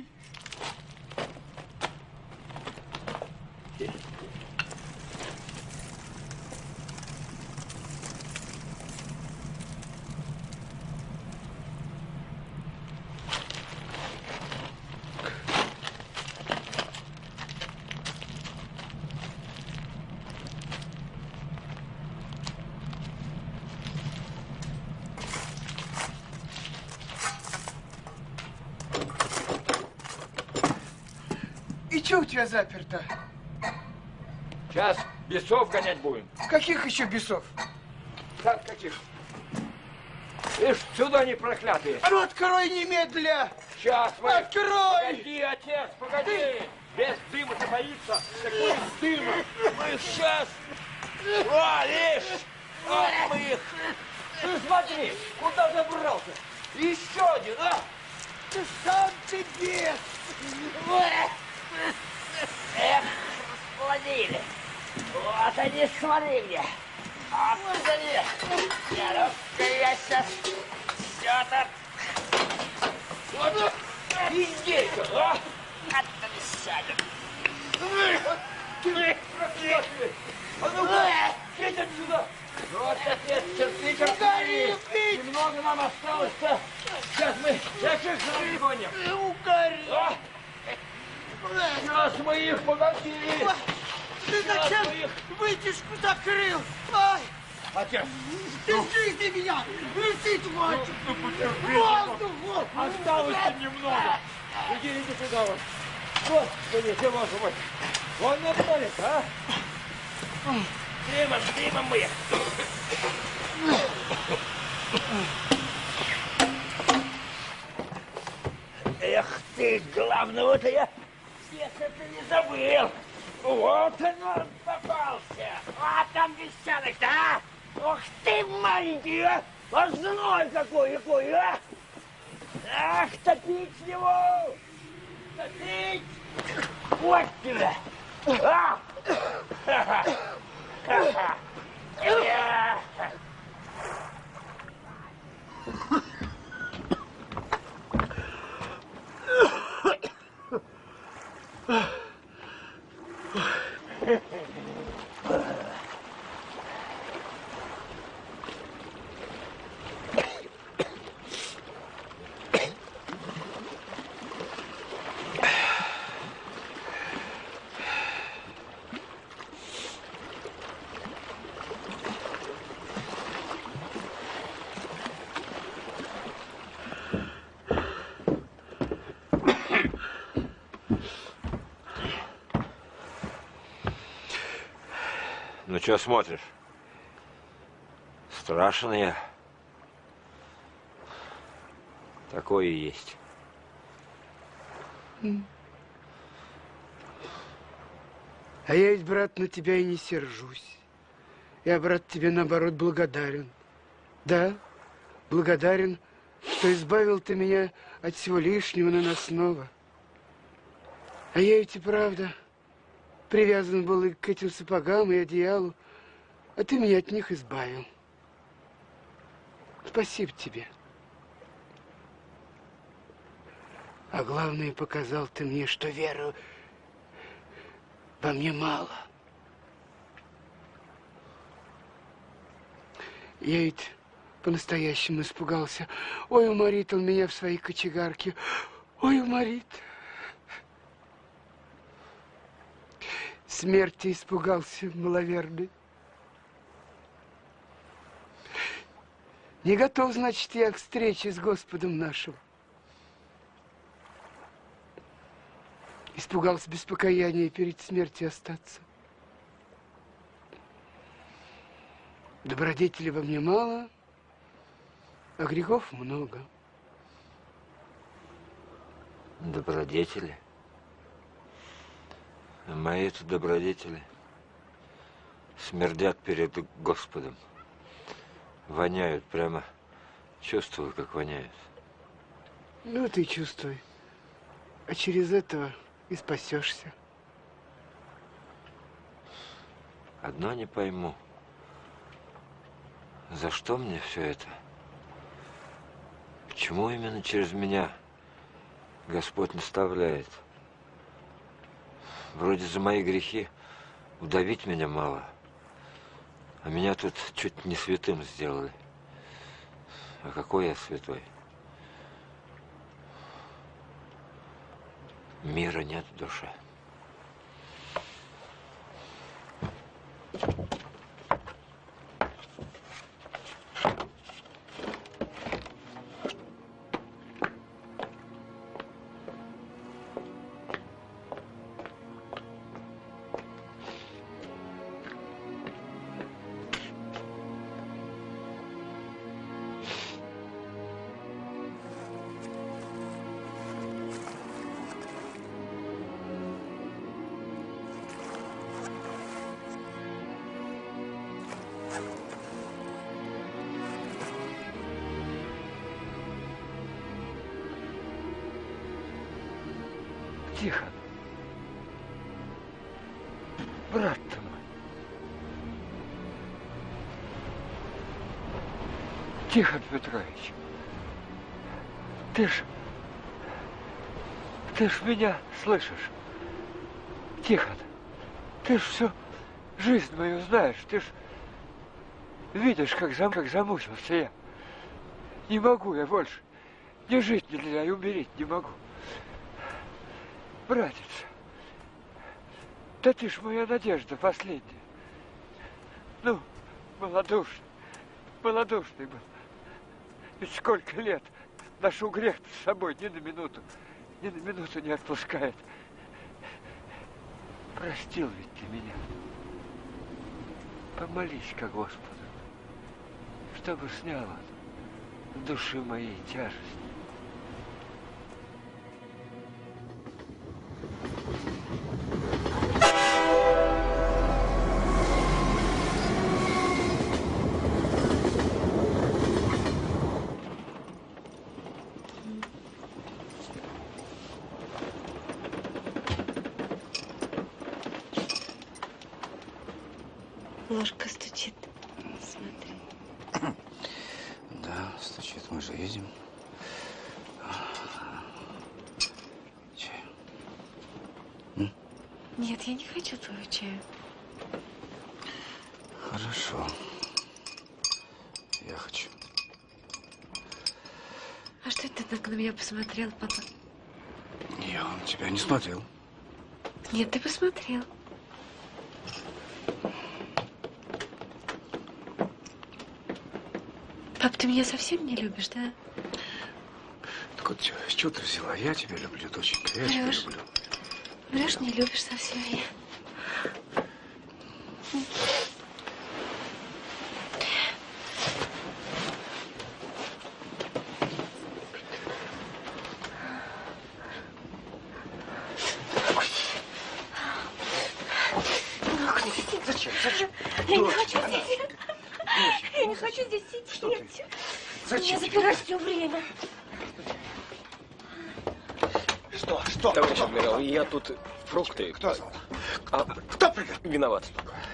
Чего у тебя заперто? Сейчас бесов гонять будем. Каких еще бесов? Как каких? Ишь, сюда они проклятые. А ну открой немедля! Сейчас мы... Открой! Погоди, отец, погоди! Без дыма-то боится. Какой дыма? Мы их сейчас... О, видишь? Вот мы их... Ты смотри, куда забрался? Еще один, а? Ты сам ты бес! Эх, расплодили. Вот они, смотри мне. Вот они. Я сейчас все так... Вот издейка, а? Отрисали. Ты проклятый! А ну, едь отсюда! Вот, отец, терпи, терпи! Немного нам осталось-то. Сейчас мы всяких загоним. Угори! Сейчас мы их погасили. Ты зачем вытяжку закрыл? Ай! Отец! Держите меня! Летит мальчик! Воздух! Осталось немного. Иди сюда вот. Господи, ты боже мой. Вон на столик, а? Дымом мы их. Эх ты, главного-то я всех это не забыл. Вот он попался. А там бесчанок-то, а? Ох ты, маленький, а! А злой какой, а! Ах, топить его! Топить! Вот тебя! А! Ха-ха! Ну, что смотришь? Страшен я. Такое и есть. А я ведь, брат, на тебя и не сержусь. Я, брат, тебе, наоборот, благодарен. Да, благодарен, что избавил ты меня от всего лишнего наносного. А я ведь и правда привязан был и к этим сапогам, и одеялу, а ты меня от них избавил. Спасибо тебе. А главное, показал ты мне, что веры во мне мало. Я ведь по-настоящему испугался. Ой, уморит он меня в своей кочегарке. Ой, уморит. Смерти испугался маловерный. Не готов, значит, я к встрече с Господом нашим. Испугался без покаяния перед смертью остаться. Добродетели во мне мало, а грехов много. Добродетели? А мои-то добродетели смердят перед Господом. Воняют прямо. Чувствую, как воняют. Ну, ты чувствуй. А через этого и спасешься. Одно не пойму. За что мне все это? Почему именно через меня Господь наставляет? Вроде за мои грехи удавить меня мало, а меня тут чуть не святым сделали. А какой я святой? Мира нет в душе. Тихон. Брат ты мой. Тихон Петрович. Ты ж меня слышишь? Тихон, ты ж всю жизнь мою знаешь, ты ж видишь, как замучился я. Не могу я больше. Не жить нельзя и умереть не могу. Братец, да ты ж моя надежда последняя. Ну, малодушный был. Ведь сколько лет ношу грех с собой, ни на минуту не отпускает. Простил ведь ты меня. Помолись-ка Господу, чтобы снял с души моей тяжесть. Ложка стучит. Смотри. Да, стучит. Мы же видим. Чаю. Нет, я не хочу твоего чая. Хорошо. Я хочу. А что это ты так на меня посмотрел, папа? Я на тебя не смотрел. Нет, ты посмотрел. Пап, ты меня совсем не любишь, да? Так вот, с чего ты взяла? Я тебя люблю, доченька, я тебя люблю. Врешь, не любишь совсем меня. Зачем? Я не хочу здесь. Я не хочу здесь сидеть. Что ты? Зачем? Меня запирать все время. Что? Товарищ адмирал, я тут фрукты. Кто? Кто придет? Виноват.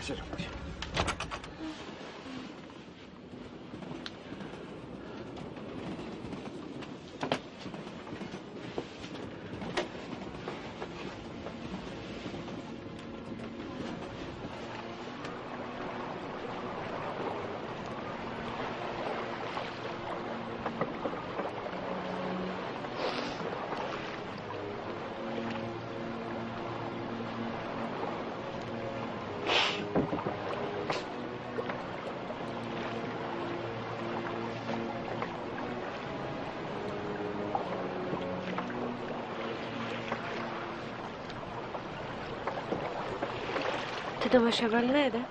Ты думаешь, я больная, да?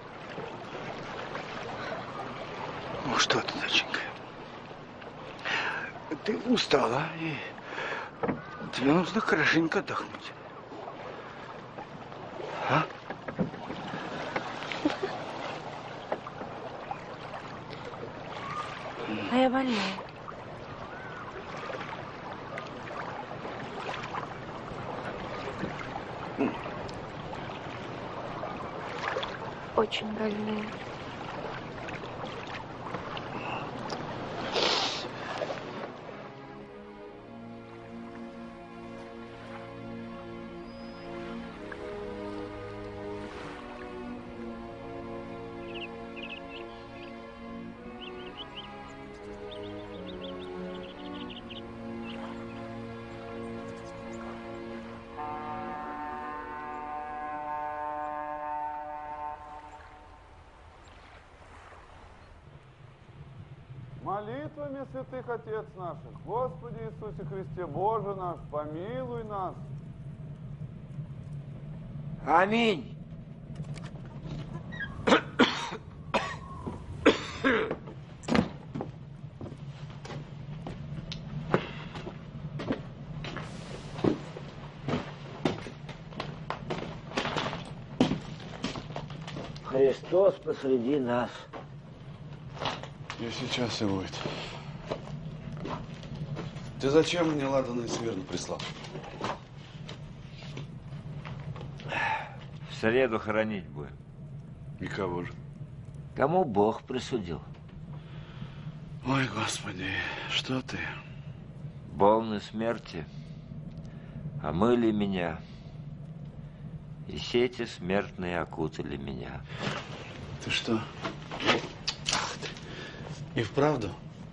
Ну что ты, доченька? Ты устала, и тебе нужно хорошенько отдохнуть. А? А я больная. Очень больная. Молитвами святых Отец наших, Господи Иисусе Христе, Боже наш, помилуй нас. Аминь. Христос посреди нас. И сейчас и будет. Ты зачем мне ладаный смирно прислал? среду хоронить будем. Никого же. Кому Бог присудил? Ой, Господи, что ты? Волны смерти омыли меня, и сети смертные окутали меня. Ты что? Ах ты. И вправду?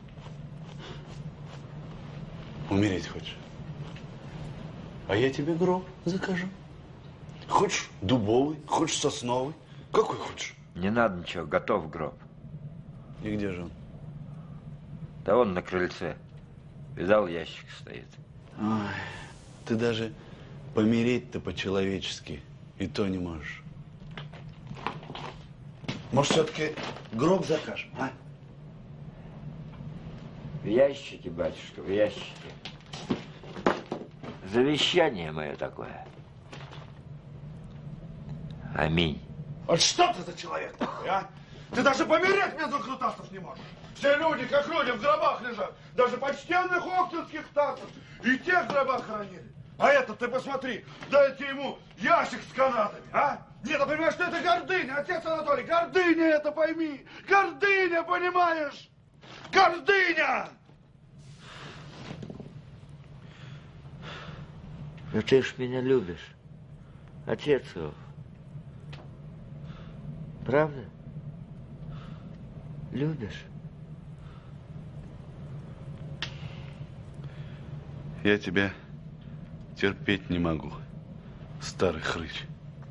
Умереть хочешь? А я тебе гроб закажу. Хочешь дубовый, хочешь сосновый. Какой хочешь? Не надо ничего, готов гроб. И где же он? Да вон на крыльце. Видал, ящик стоит. Ой, ты даже помереть-то по-человечески и то не можешь. Может, все-таки гроб закажем, а? В ящике, батюшка, в ящике. Завещание мое такое. Аминь. Вот что ты за человек такой, а? Ты даже помереть без выкрутасов не можешь. Все люди, как люди, в гробах лежат. Даже почтенных оксфордских тасов. И тех в гробах хоронили. А этот, ты посмотри, дайте ему ящик с канатами, а? Нет, ты понимаешь, что это гордыня, отец Анатолий, гордыня это пойми. Гордыня, понимаешь? Гордыня! Ну ты ж меня любишь, отец его. Правда? Любишь? Я тебя терпеть не могу, старый хрыч.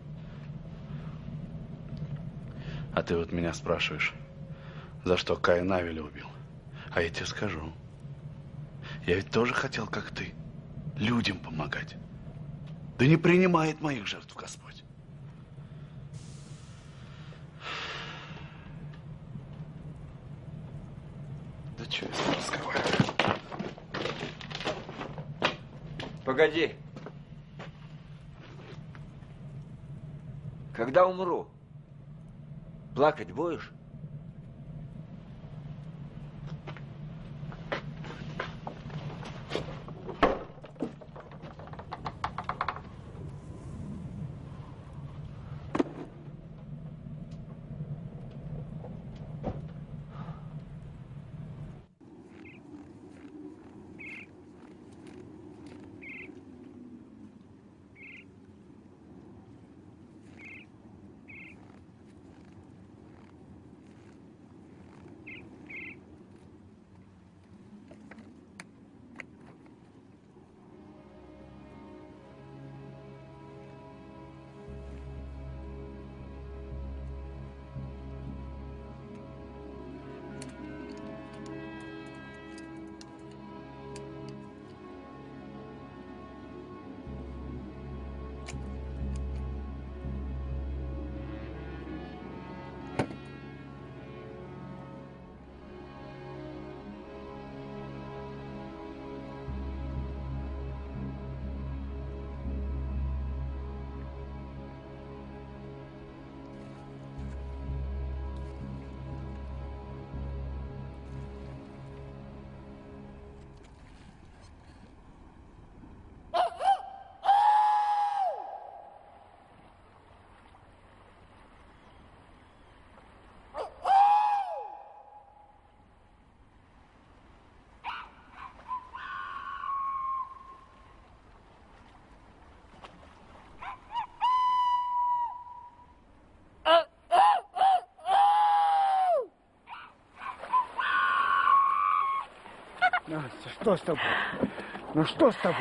А ты вот меня спрашиваешь, за что Каин Авеля убил. А я тебе скажу. Я ведь тоже хотел, как ты, людям помогать. Да не принимает моих жертв Господь. Да что я с тобой разговариваю? Погоди. Когда умру, плакать будешь? Настя, что с тобой? Ну что с тобой?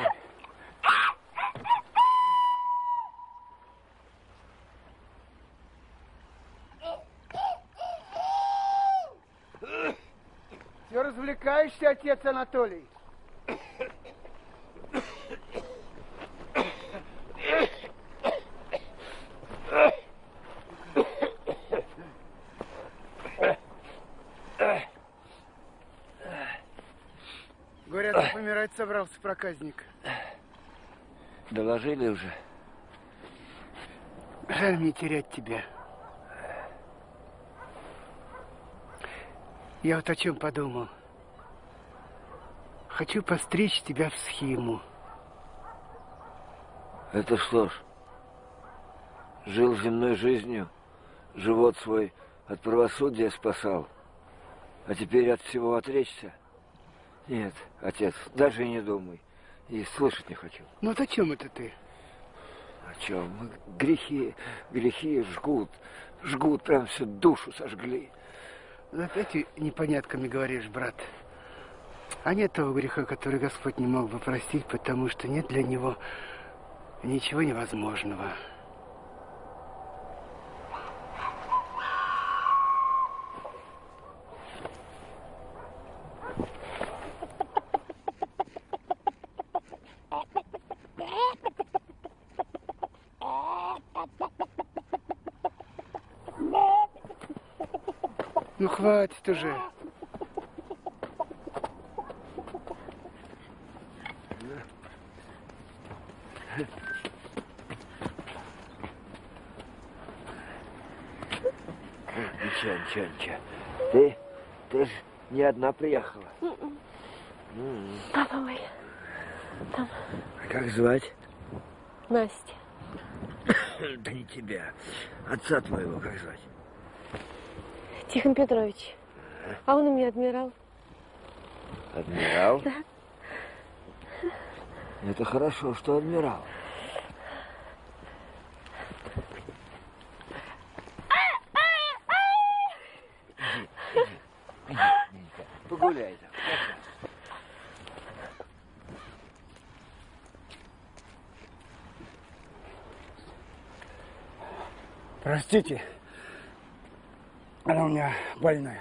Все развлекаешься, отец Анатолий? Говорят, помирать собрался проказник. Доложили уже? Жаль мне терять тебя. Я вот о чем подумал. Хочу постричь тебя в схиму. Это что ж? Жил земной жизнью, живот свой от правосудия спасал. А теперь от всего отречься? Нет, отец, даже и не думай. И слышать не хочу. Ну, вот о чем это ты? О чем? Грехи жгут, прям всю душу сожгли. Вот эти непонятками говоришь, брат. А нет того греха, который Господь не мог бы простить, потому что нет для него ничего невозможного. Ну, хватит уже. Ничего. Ты ж не одна приехала. Папа мой. Там. А как звать? Настя. Да не тебя. Отца твоего как звать? Тихон Петрович. А он у меня адмирал. Адмирал? Да. Это хорошо, что адмирал. Иди, погуляй там. Простите, она у меня больная.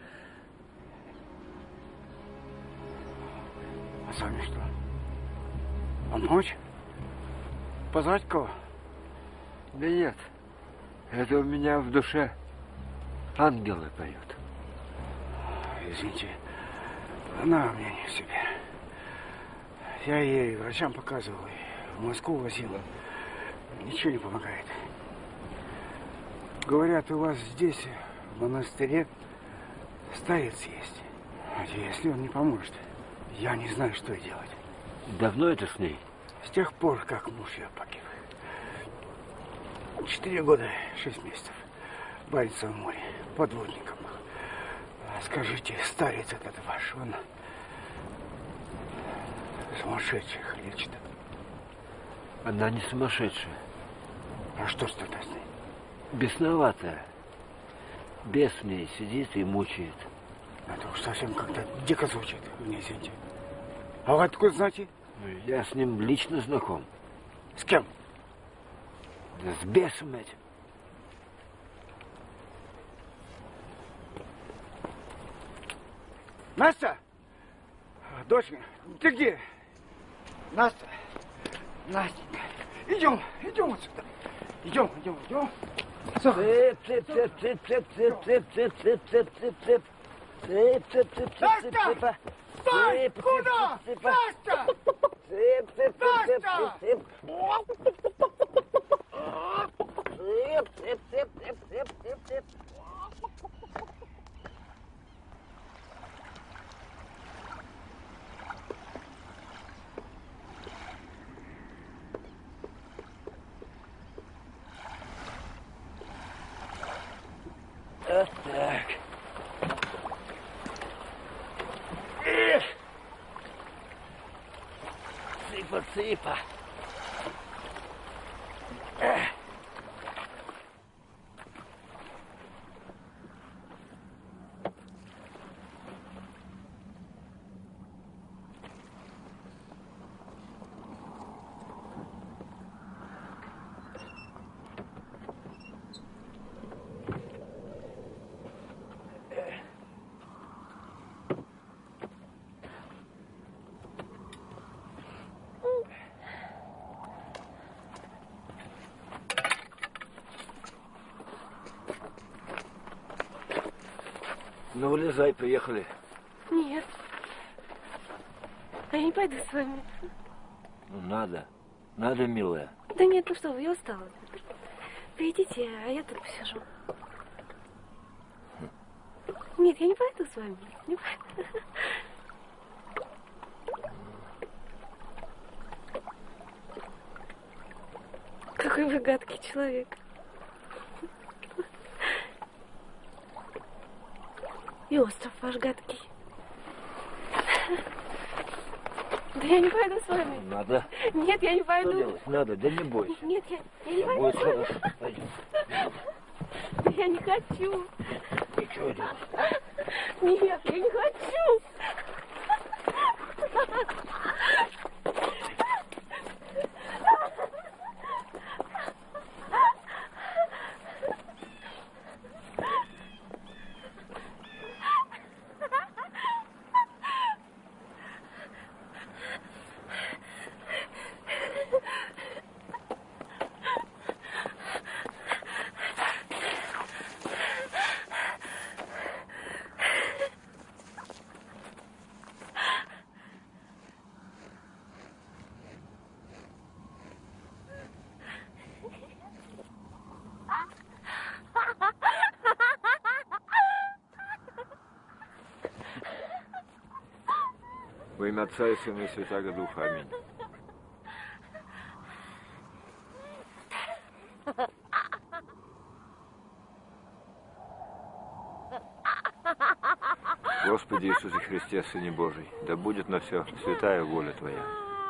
А с вами что? Помочь? Позвать кого? Да нет, это у меня в душе ангелы поют. Извините, она у меня не в себе. Я ей врачам показывал, и в Москву возила. Ничего не помогает. Говорят, у вас здесь, в монастыре, старец есть. Если он не поможет, я не знаю, что делать. Давно это с ней? С тех пор, как муж ее погиб. 4 года, 6 месяцев. В Баренцевом море, подводником был. Скажите, старец этот ваш, он сумасшедших лечит? Она не сумасшедшая. А что ж тогда с ней? Бесноватая. Бес в ней сидит и мучает. Это уж совсем как-то дико звучит, мне извините. А вы откуда знаете? Я с ним лично знаком. С кем? Да с бесом этим. Настя! Дочка, ты где? Настя! Настенька, идем отсюда. Идем. Настя! Стой! Куда? Настя! Так. Цыпа. Ну, вылезай, поехали. Нет. А я не пойду с вами. Ну, надо, милая. Да нет, ну что вы, я устала. Вы идите, а я тут посижу. Нет, я не пойду с вами. Не пойду. Какой вы гадкий человек. И остров ваш гадкий. Да я не пойду с вами. Надо. Нет, я не пойду. Что делать? Надо, да не бойся. Нет, я не пойду. Будет хорошо. Пойдем. Да я не хочу. Ничего делать. Нет, я не хочу. Во имя Отца и Сына и Святаго Духа. Аминь. Господи Иисусе Христе, Сыне Божий, да будет на все святая воля Твоя.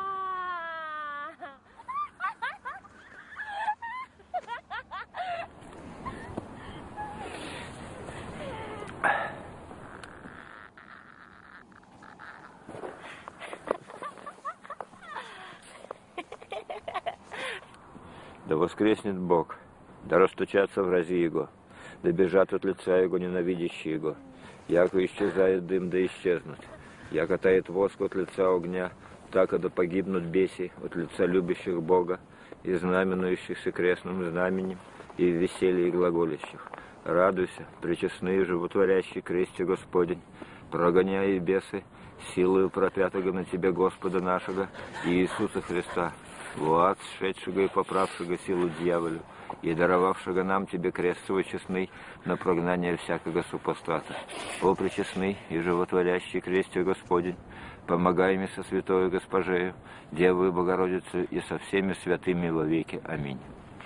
Да воскреснет Бог, да растучатся врази Его, да бежат от лица Его ненавидящие Его. Яко исчезает дым, да исчезнут. Яко тает воск от лица огня, так и да погибнут беси от лица любящих Бога и знаменующихся крестным знаменем и в веселье глаголящих. Радуйся, пречестные животворящий кресте Господень, прогоняя бесы, силою пропятого на Тебе Господа нашего и Иисуса Христа, в ад сшедшего и поправшего силу дьяволю, и даровавшего нам Тебе крест свой честный на прогнание всякого супостата. О, пречестный и животворящий кресте Господень, помогай мне со святою Госпожею, Девою Богородицей и со всеми святыми во веки. Аминь.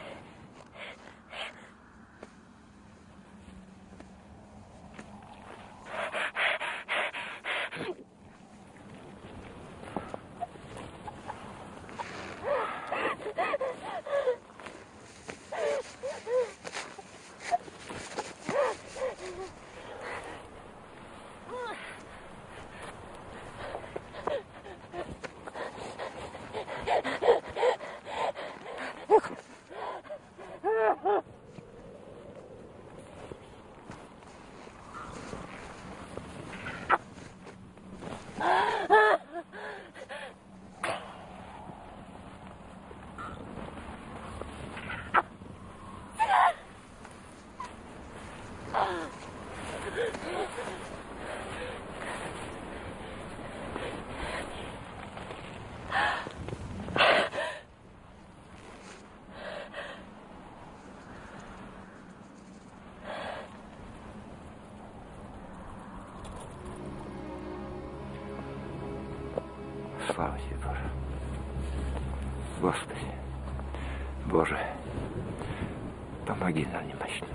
Слава Тебе, Боже. Господи, Боже, помоги нам немощным.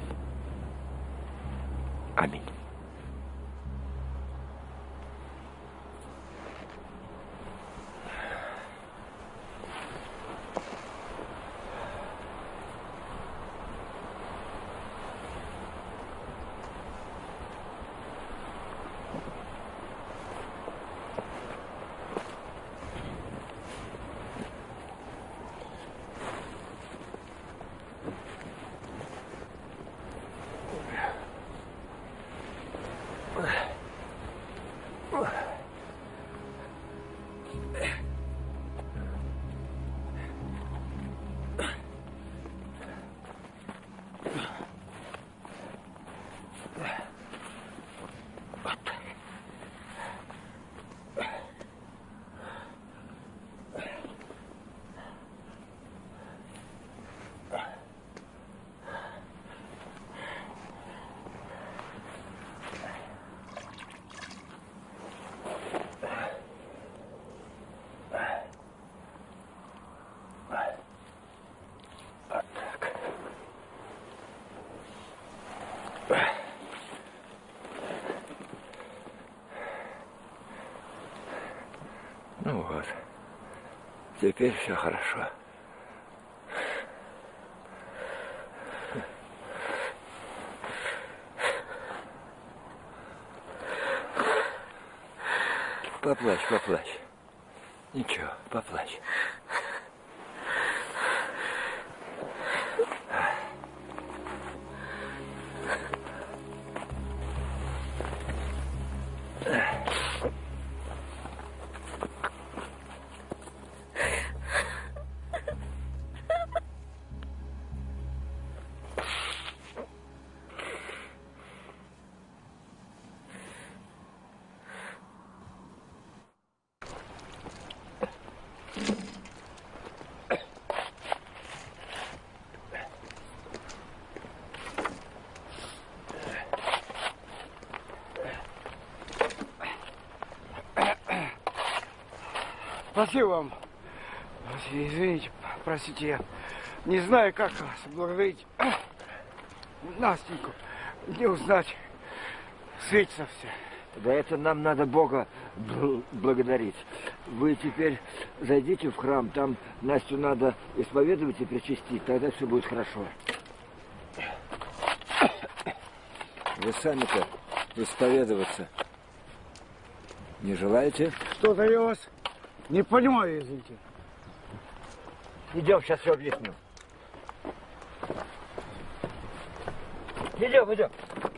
Аминь. Теперь все хорошо. Поплачь, поплачь. Ничего, поплачь. Спасибо вам. Извините, простите, я не знаю, как вас благодарить. Настеньку не узнать. Светится все. Да это нам надо Бога благодарить. Вы теперь зайдите в храм, там Настю надо исповедовать и причастить, тогда все будет хорошо. Вы сами-то исповедоваться не желаете? Что-то я вас не понимаю, извините. Идем, сейчас все объясню. Идем, идем.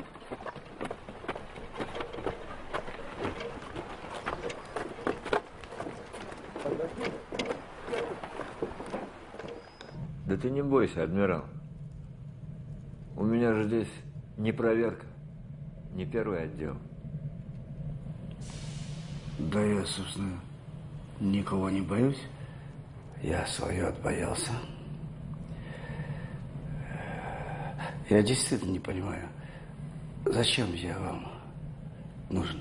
Да ты не бойся, адмирал. У меня же здесь не проверка, не первый отдел. Да я, собственно, никого не боюсь. Я свое отбоялся. Я действительно не понимаю, зачем я вам нужен.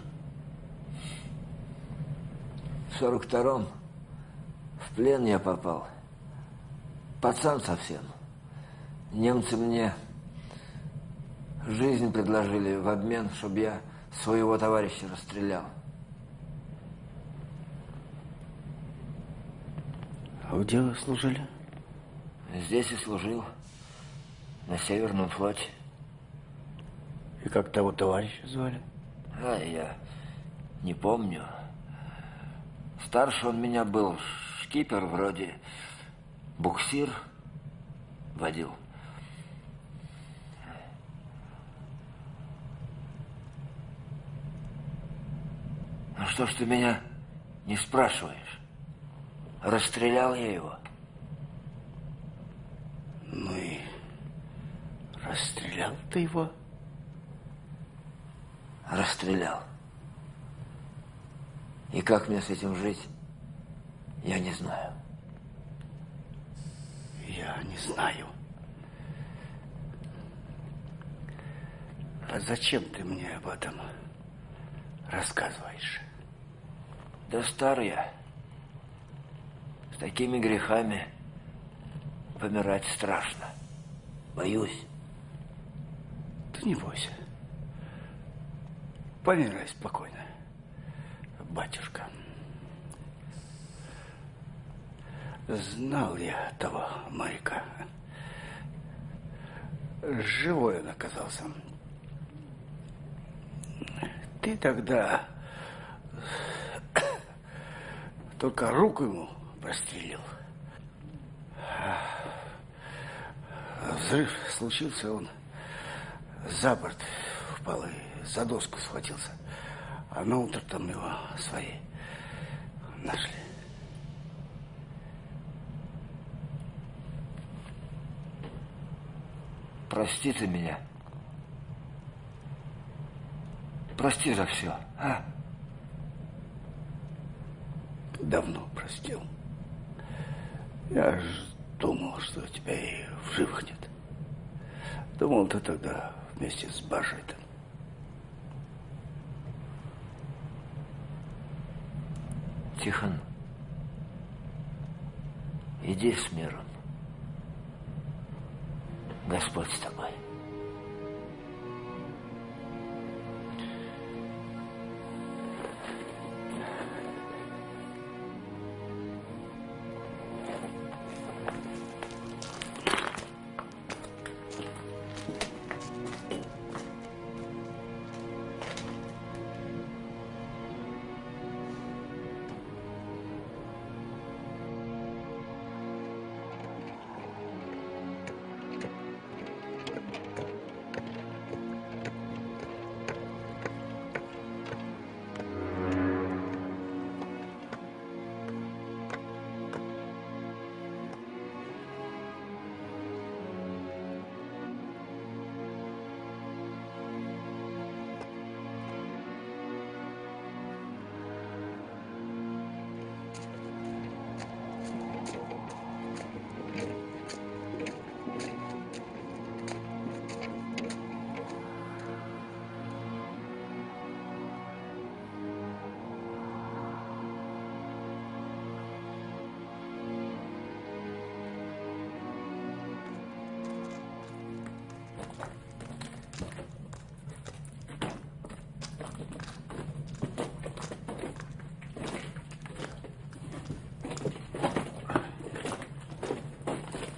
В 42-м в плен я попал. Пацан совсем. Немцы мне жизнь предложили в обмен, чтобы я своего товарища расстрелял. А где вы служили? Здесь и служил. На Северном флоте. И как того товарища звали? А, я не помню. Старше он меня был. Шкипер вроде. Буксир водил. Ну что ж ты меня не спрашиваешь? Расстрелял я его. Ну и расстрелял ты его? Расстрелял. И как мне с этим жить, я не знаю. Я не знаю. А зачем ты мне об этом рассказываешь? Да стар я. С такими грехами помирать страшно. Боюсь. Ты не бойся. Помирай спокойно, батюшка. Знал я того моряка. Живой он оказался. Ты тогда только руку ему прострелил. Взрыв случился, он за борт впал и за доску схватился. А на утро там его свои нашли. Прости ты меня. Прости за все, а? Давно простил. Я ж думал, что тебя и в живых нет. Думал, ты тогда вместе с Бажей-то. Тихон, иди с миром. Господь с тобой.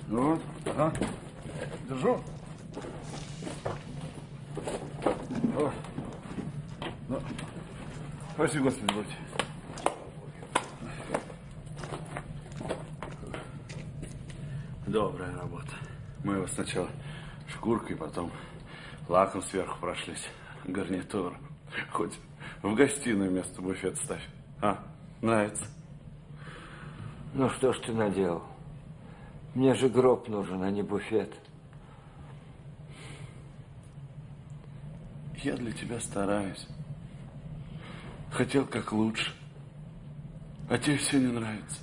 Вот, ага. Держу. О. Ну, спаси Господи, будь. Добрая работа. Мы его сначала шкуркой, потом лаком сверху прошлись. Гарнитур. Хоть в гостиную вместо буфета ставь. А, нравится? Ну что ж ты наделал? Мне же гроб нужен, а не буфет. Я для тебя стараюсь. Хотел как лучше. А тебе все не нравится.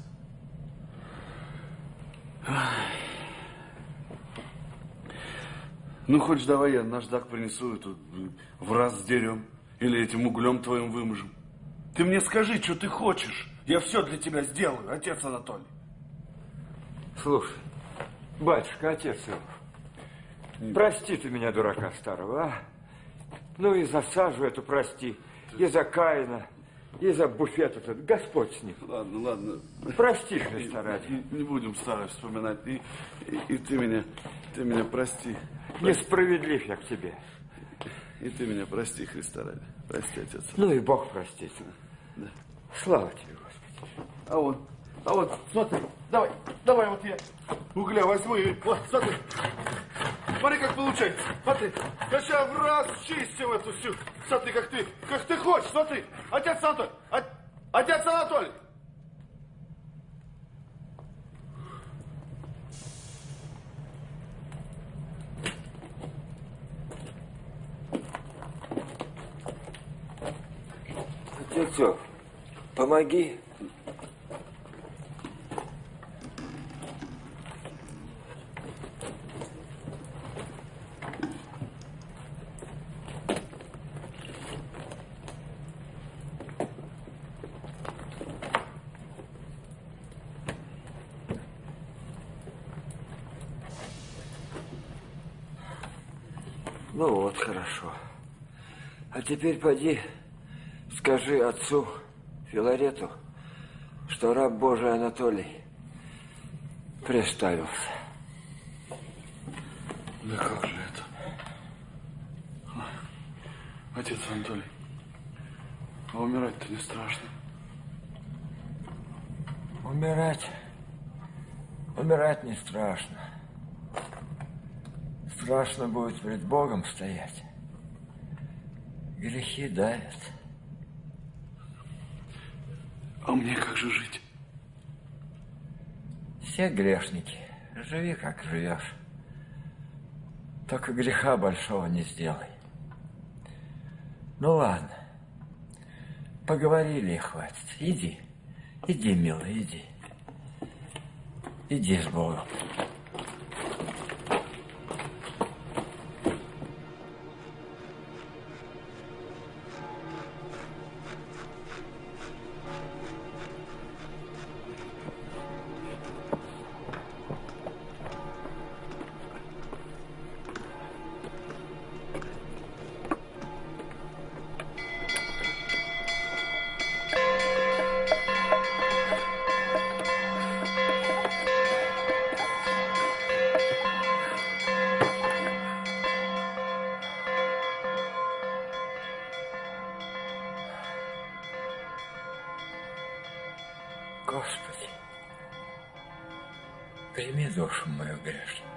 Ну, хочешь, давай я наждак принесу, и тут в раз сдерем. Или этим углем твоим выможем. Ты мне скажи, что ты хочешь. Я все для тебя сделаю, отец Анатолий. Слушай, батюшка, отец его, прости ты меня, дурака старого, а? Ну и за сажу эту прости, и за Каина, и за буфет этот, Господь с ним. Ладно, ладно. Прости, Христа ради. Не будем старых вспоминать. И ты меня прости. Несправедлив я к тебе. И ты меня прости, Христа ради. Прости, отец. Ну и Бог простит. Да. Слава тебе, Господи. А вот, смотри, давай вот я угля возьму и вот, смотри. Смотри, как получается. Смотри, я сейчас в раз чистим эту всю. Смотри, как ты хочешь, смотри. Отец Анатолий, отец Анатолий. Отцов, помоги. Ну вот, хорошо. А теперь поди, скажи отцу Филарету, что раб Божий Анатолий приставился. Да как же это? Отец Анатолий, а умирать-то не страшно? Умирать не страшно. Страшно будет перед Богом стоять. Грехи давят. А мне как же жить? Все грешники. Живи, как живешь. Только греха большого не сделай. Ну ладно. Поговорили и хватит. Иди, милый, иди. Иди с Богом. Господи, прими душу мою грешную.